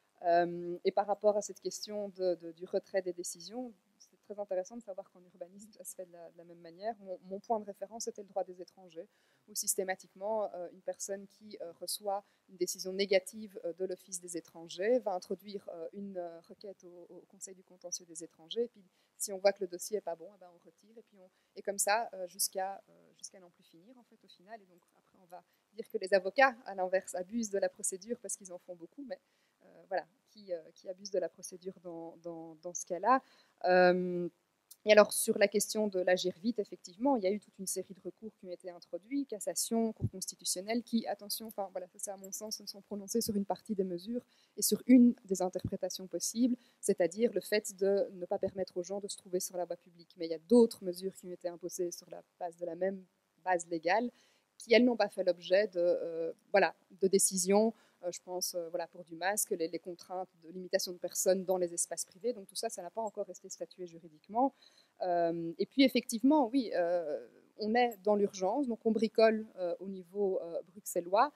euh, et par rapport à cette question de, de, du retrait des décisions, c'est très intéressant de savoir qu'en urbanisme, ça se fait de la, de la même manière. Mon, mon point de référence était le droit des étrangers, où systématiquement, euh, une personne qui euh, reçoit une décision négative euh, de l'Office des étrangers va introduire euh, une euh, requête au, au Conseil du contentieux des étrangers, et puis si on voit que le dossier n'est pas bon, eh ben on retire, et, puis on, et comme ça, euh, jusqu'à euh, jusqu'à n'en plus finir, en fait, au final. Et donc après, on va dire que les avocats, à l'inverse, abusent de la procédure parce qu'ils en font beaucoup, mais euh, voilà, qui, euh, qui abusent de la procédure dans, dans, dans ce cas-là. Euh, et alors, sur la question de l'agir vite, effectivement, il y a eu toute une série de recours qui ont été introduits, cassation, cour constitutionnelle, qui, attention, enfin, voilà, ça, à mon sens, se sont prononcés sur une partie des mesures et sur une des interprétations possibles, c'est-à-dire le fait de ne pas permettre aux gens de se trouver sur la voie publique. Mais il y a d'autres mesures qui ont été imposées sur la base de la même base légale, qui, elles, n'ont pas fait l'objet de, euh, voilà, de décisions. Euh, je pense euh, voilà, pour du masque, les, les contraintes de limitation de personnes dans les espaces privés. Donc tout ça, ça n'a pas encore resté statué juridiquement. Euh, et puis effectivement, oui, euh, on est dans l'urgence, donc on bricole euh, au niveau euh, bruxellois.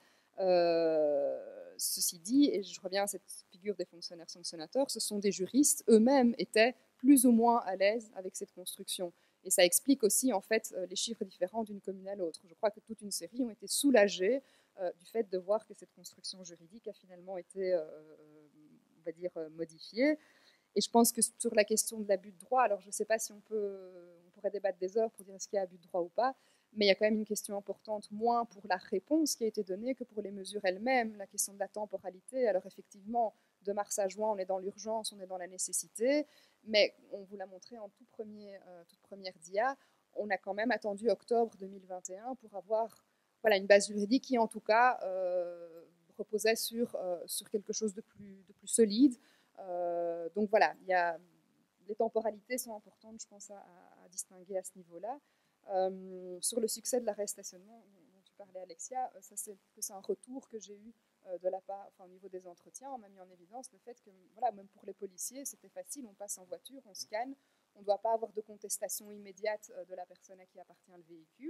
Euh, ceci dit, et je reviens à cette figure des fonctionnaires sanctionnateurs, ce sont des juristes, eux-mêmes étaient plus ou moins à l'aise avec cette construction. Et ça explique aussi en fait les chiffres différents d'une commune à l'autre. Je crois que toute une série ont été soulagés euh, du fait de voir que cette construction juridique a finalement été, euh, on va dire, modifiée. Et je pense que sur la question de l'abus de droit, alors je ne sais pas si on peut, on pourrait débattre des heures pour dire est-ce qu'il y a abus de droit ou pas, mais il y a quand même une question importante, moins pour la réponse qui a été donnée que pour les mesures elles-mêmes, la question de la temporalité. Alors effectivement, de mars à juin, on est dans l'urgence, on est dans la nécessité, mais on vous l'a montré en tout premier, euh, toute première dia, on a quand même attendu octobre deux mille vingt et un pour avoir voilà, une base juridique qui en tout cas euh, reposait sur, euh, sur quelque chose de plus, de plus solide. Euh, donc voilà, il y a, les temporalités sont importantes, je pense, à, à distinguer à ce niveau-là. Euh, sur le succès de l'arrestationnement dont tu parlais, Alexia, ça c'est, c'est un retour que j'ai eu euh, de la part, enfin, au niveau des entretiens. On m'a mis en évidence le fait que, voilà, même pour les policiers, c'était facile, on passe en voiture, on scanne, on ne doit pas avoir de contestation immédiate de la personne à qui appartient le véhicule.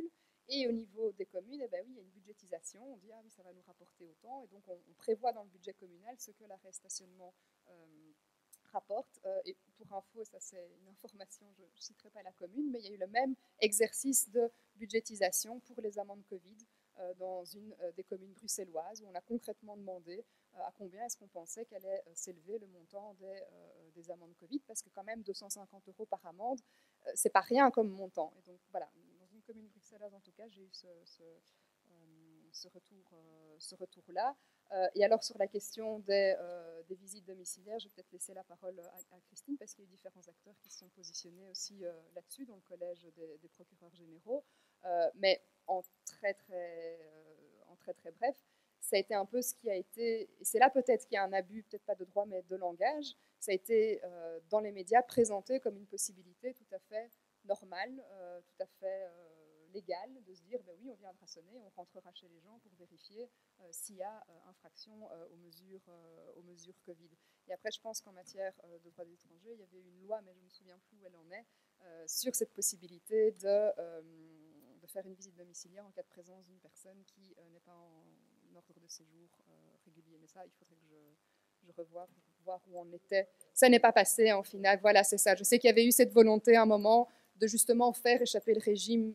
Et au niveau des communes, eh ben oui, il y a une budgétisation. On dit, ah oui, ça va nous rapporter autant. Et donc, on, on prévoit dans le budget communal ce que l'arrêt stationnement euh, rapporte. Euh, et pour info, ça c'est une information, je ne citerai pas la commune, mais il y a eu le même exercice de budgétisation pour les amendes Covid euh, dans une euh, des communes bruxelloises, où on a concrètement demandé euh, à combien est-ce qu'on pensait qu'allait euh, s'élever le montant des, euh, des amendes Covid, parce que quand même deux cent cinquante euros par amende, euh, c'est pas rien comme montant. Et donc voilà, une commune bruxelloise en tout cas, j'ai eu ce, ce, euh, ce retour, euh, ce retour-là. Euh, et alors sur la question des, euh, des visites domiciliaires, je vais peut-être laisser la parole à, à Christine, parce qu'il y a eu différents acteurs qui se sont positionnés aussi euh, là-dessus, dans le collège des, des procureurs généraux. Euh, mais en très très, euh, en très très bref, ça a été un peu ce qui a été, et c'est là peut-être qu'il y a un abus, peut-être pas de droit, mais de langage, ça a été euh, dans les médias présenté comme une possibilité tout à fait normale, euh, tout à fait euh, légale, de se dire, ben oui, on viendra sonner, on rentrera chez les gens pour vérifier euh, s'il y a euh, infraction euh, aux, mesures, euh, aux mesures Covid. Et après, je pense qu'en matière euh, de droit des étrangers, il y avait une loi, mais je ne me souviens plus où elle en est, euh, sur cette possibilité de, euh, de faire une visite domiciliaire en cas de présence d'une personne qui euh, n'est pas en ordre de séjour euh, régulier. Mais ça, il faudrait que je, je revoie pour voir où on était. Ça n'est pas passé en finale. Voilà, c'est ça. Je sais qu'il y avait eu cette volonté à un moment de justement faire échapper le régime.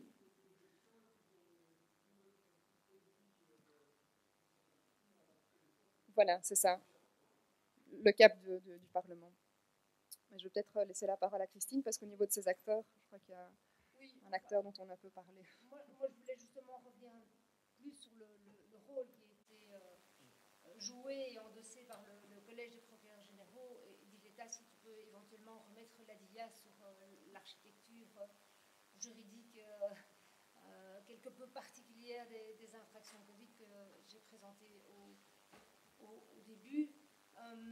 Voilà, c'est ça. Le cap de, de, du Parlement. Mais je vais peut-être laisser la parole à Christine, parce qu'au niveau de ces acteurs, je crois qu'il y a oui, un acteur dont on a peu parlé. Moi, moi je voulais justement revenir plus sur le, le, le rôle qui a été euh, joué et endossé par le, le Collège des procureurs généraux. Et Diletta, si tu peux éventuellement remettre la D I A sur euh, l'architecture euh, juridique euh, euh, quelque peu particulière des, des infractions Covid que j'ai présentées au, au, au début. Euh,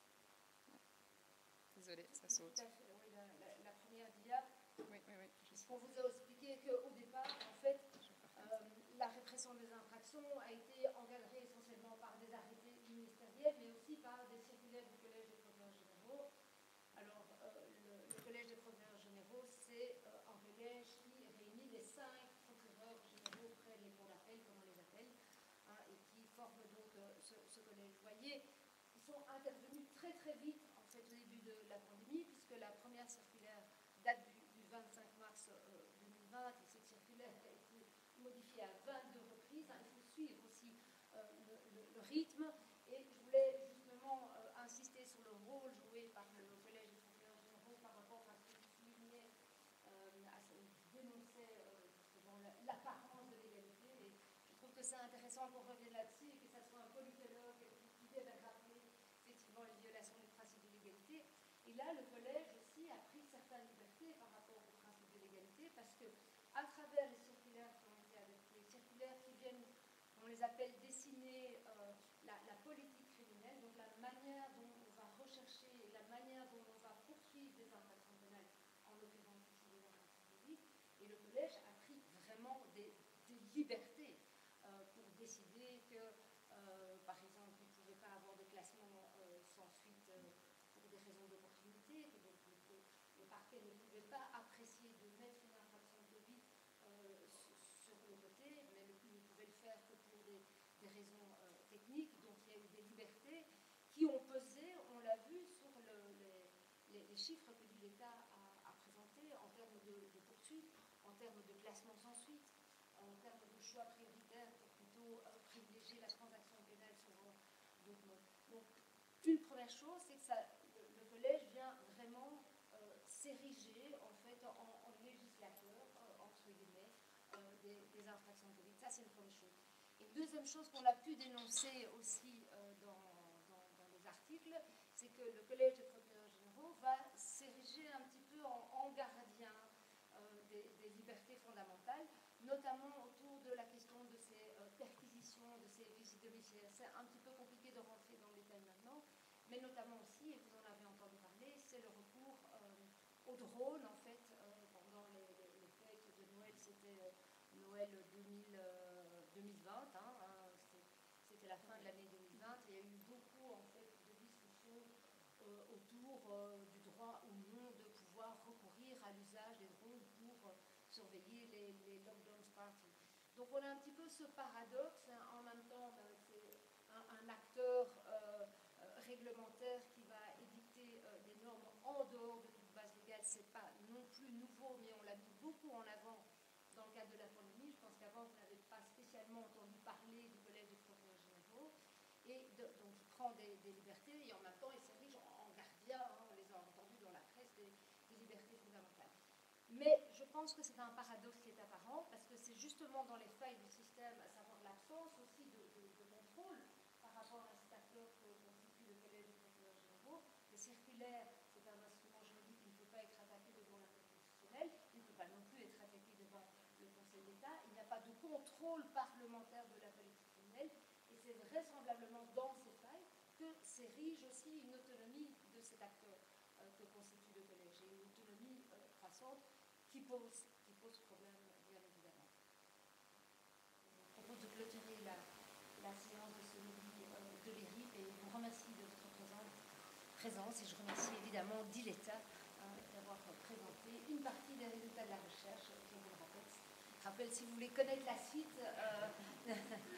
Désolée, ça saute. Tout à fait, oui, la, la, la première D I A. Oui, oui, oui. On vous a expliqué qu'au départ, en fait, euh, la répression des infractions a été encadrée essentiellement par des arrêtés ministériels, mais aussi par des circulaires du Collège des procureurs généraux. Alors, euh, le, le Collège des procureurs généraux, c'est euh, un collège qui réunit les cinq procureurs généraux près des cours d'appel, comme on les appelle, hein, et qui forment donc euh, ce, ce collège. Vous voyez, ils sont intervenus très très vite, en fait, au début de la pandémie, puisque la première circulaire date du vingt-cinq mars deux mille vingt, et cette circulaire a été modifiée à vingt-deux reprises. Il faut suivre aussi euh, le, le, le rythme. Et je voulais justement euh, insister sur le rôle joué par le Collège des procureurs généraux par rapport à ce que vous soulignez, euh, à ce que vous dénoncez euh, justement l'apparence de l'égalité. Et je trouve que c'est intéressant qu'on revienne là-dessus et que ça soit un politologue qui vienne rappeler effectivement les violations du principe de l'égalité. Et là, le collège aussi a pris certaines libertés par rapport au principe de l'égalité, parce que à travers les circulaires qui ont été adoptées, les circulaires qui viennent, on les appelle dessiner euh, la, la politique criminelle, donc la manière dont on va rechercher, la manière dont on va poursuivre des infractions pénales, en l'occurrence ici des infractions publiques, et le collège a pris vraiment des, des libertés euh, pour décider que, euh, par exemple, il ne pouvait pas avoir de classement euh, sans suite euh, pour des raisons d'opportunité, que donc le, le parquet ne pouvait pas apprécier de mettre une infraction Covid euh, sur le côté, mais ne, ne pouvait le faire que pour des, des raisons euh, techniques. Donc il y a eu des libertés qui ont pesé, on l'a vu, sur le, les, les, les chiffres que l'État a, a présentés en termes de, de poursuite, en termes de classement sans suite, en termes de choix prioritaires pour plutôt euh, privilégier la transaction pénale sur d'autres modes. Donc, une première chose, c'est que ça, le, le collège vient vraiment euh, s'ériger en fait en, en législateur, euh, entre guillemets, euh, des, des infractions Covid. Ça, c'est une première chose. Et une deuxième chose qu'on a pu dénoncer aussi euh, dans, dans, dans les articles, c'est que le collège des procureurs généraux va s'ériger un petit peu en, en gardien euh, des, des libertés fondamentales, notamment autour de la question de ces euh, perquisitions, de ces visites domiciliaires. C'est un petit peu compliqué de rentrer dans le détail maintenant, mais notamment aussi, et vous en avez entendu parler, c'est le recours euh, au drone, en fait, euh, pendant les, les, les fêtes de Noël, c'était euh, Noël deux mille, euh, deux mille vingt, hein, hein, c'était la fin de l'année deux mille vingt, et il y a eu beaucoup, en fait, de discussions euh, autour euh, du droit ou non de pouvoir recourir à l'usage des drones pour euh, surveiller les, les lockdown parties. Donc on a un petit peu ce paradoxe, hein, en même temps ben, c'est un, un acteur euh, euh, réglementaire qui va édicter euh, des normes en dehors de toute base légale, c'est pas non plus nouveau, mais on l'a mis beaucoup en avant dans le cadre de la pandémie. Je pense qu'avant vous n'avez pas spécialement entendu parler du collège des procureurs généraux, et de, donc il prend des, des libertés et en même temps il s'érige en, en gardien, hein, on les a entendus dans la presse, des, des libertés fondamentales. Mais je pense que c'est un paradoxe qui est apparent, parce que c'est justement dans les failles du système, à savoir l'absence aussi de, de, de contrôle par rapport à cet acteur que constitue le collège des procureurs généraux. Le circulaire, c'est un instrument juridique qui ne peut pas être attaqué devant la Cour constitutionnelle, il ne peut pas non plus être attaqué devant le Conseil d'État. Il n'y a pas de contrôle parlementaire de la politique criminelle, et c'est vraisemblablement dans ces failles que s'érige aussi une autonomie de cet acteur euh, que constitue le collège, et une autonomie euh, croissante qui pose, qui pose problème, bien évidemment. Je vous propose de clôturer la, la séance de ce midi euh, de l'E R I P, et je vous remercie de votre présence, présence et je remercie évidemment d'Ileta hein, d'avoir présenté une partie des résultats de la recherche, je vous le rappelle. Je rappelle, si vous voulez connaître la suite, euh,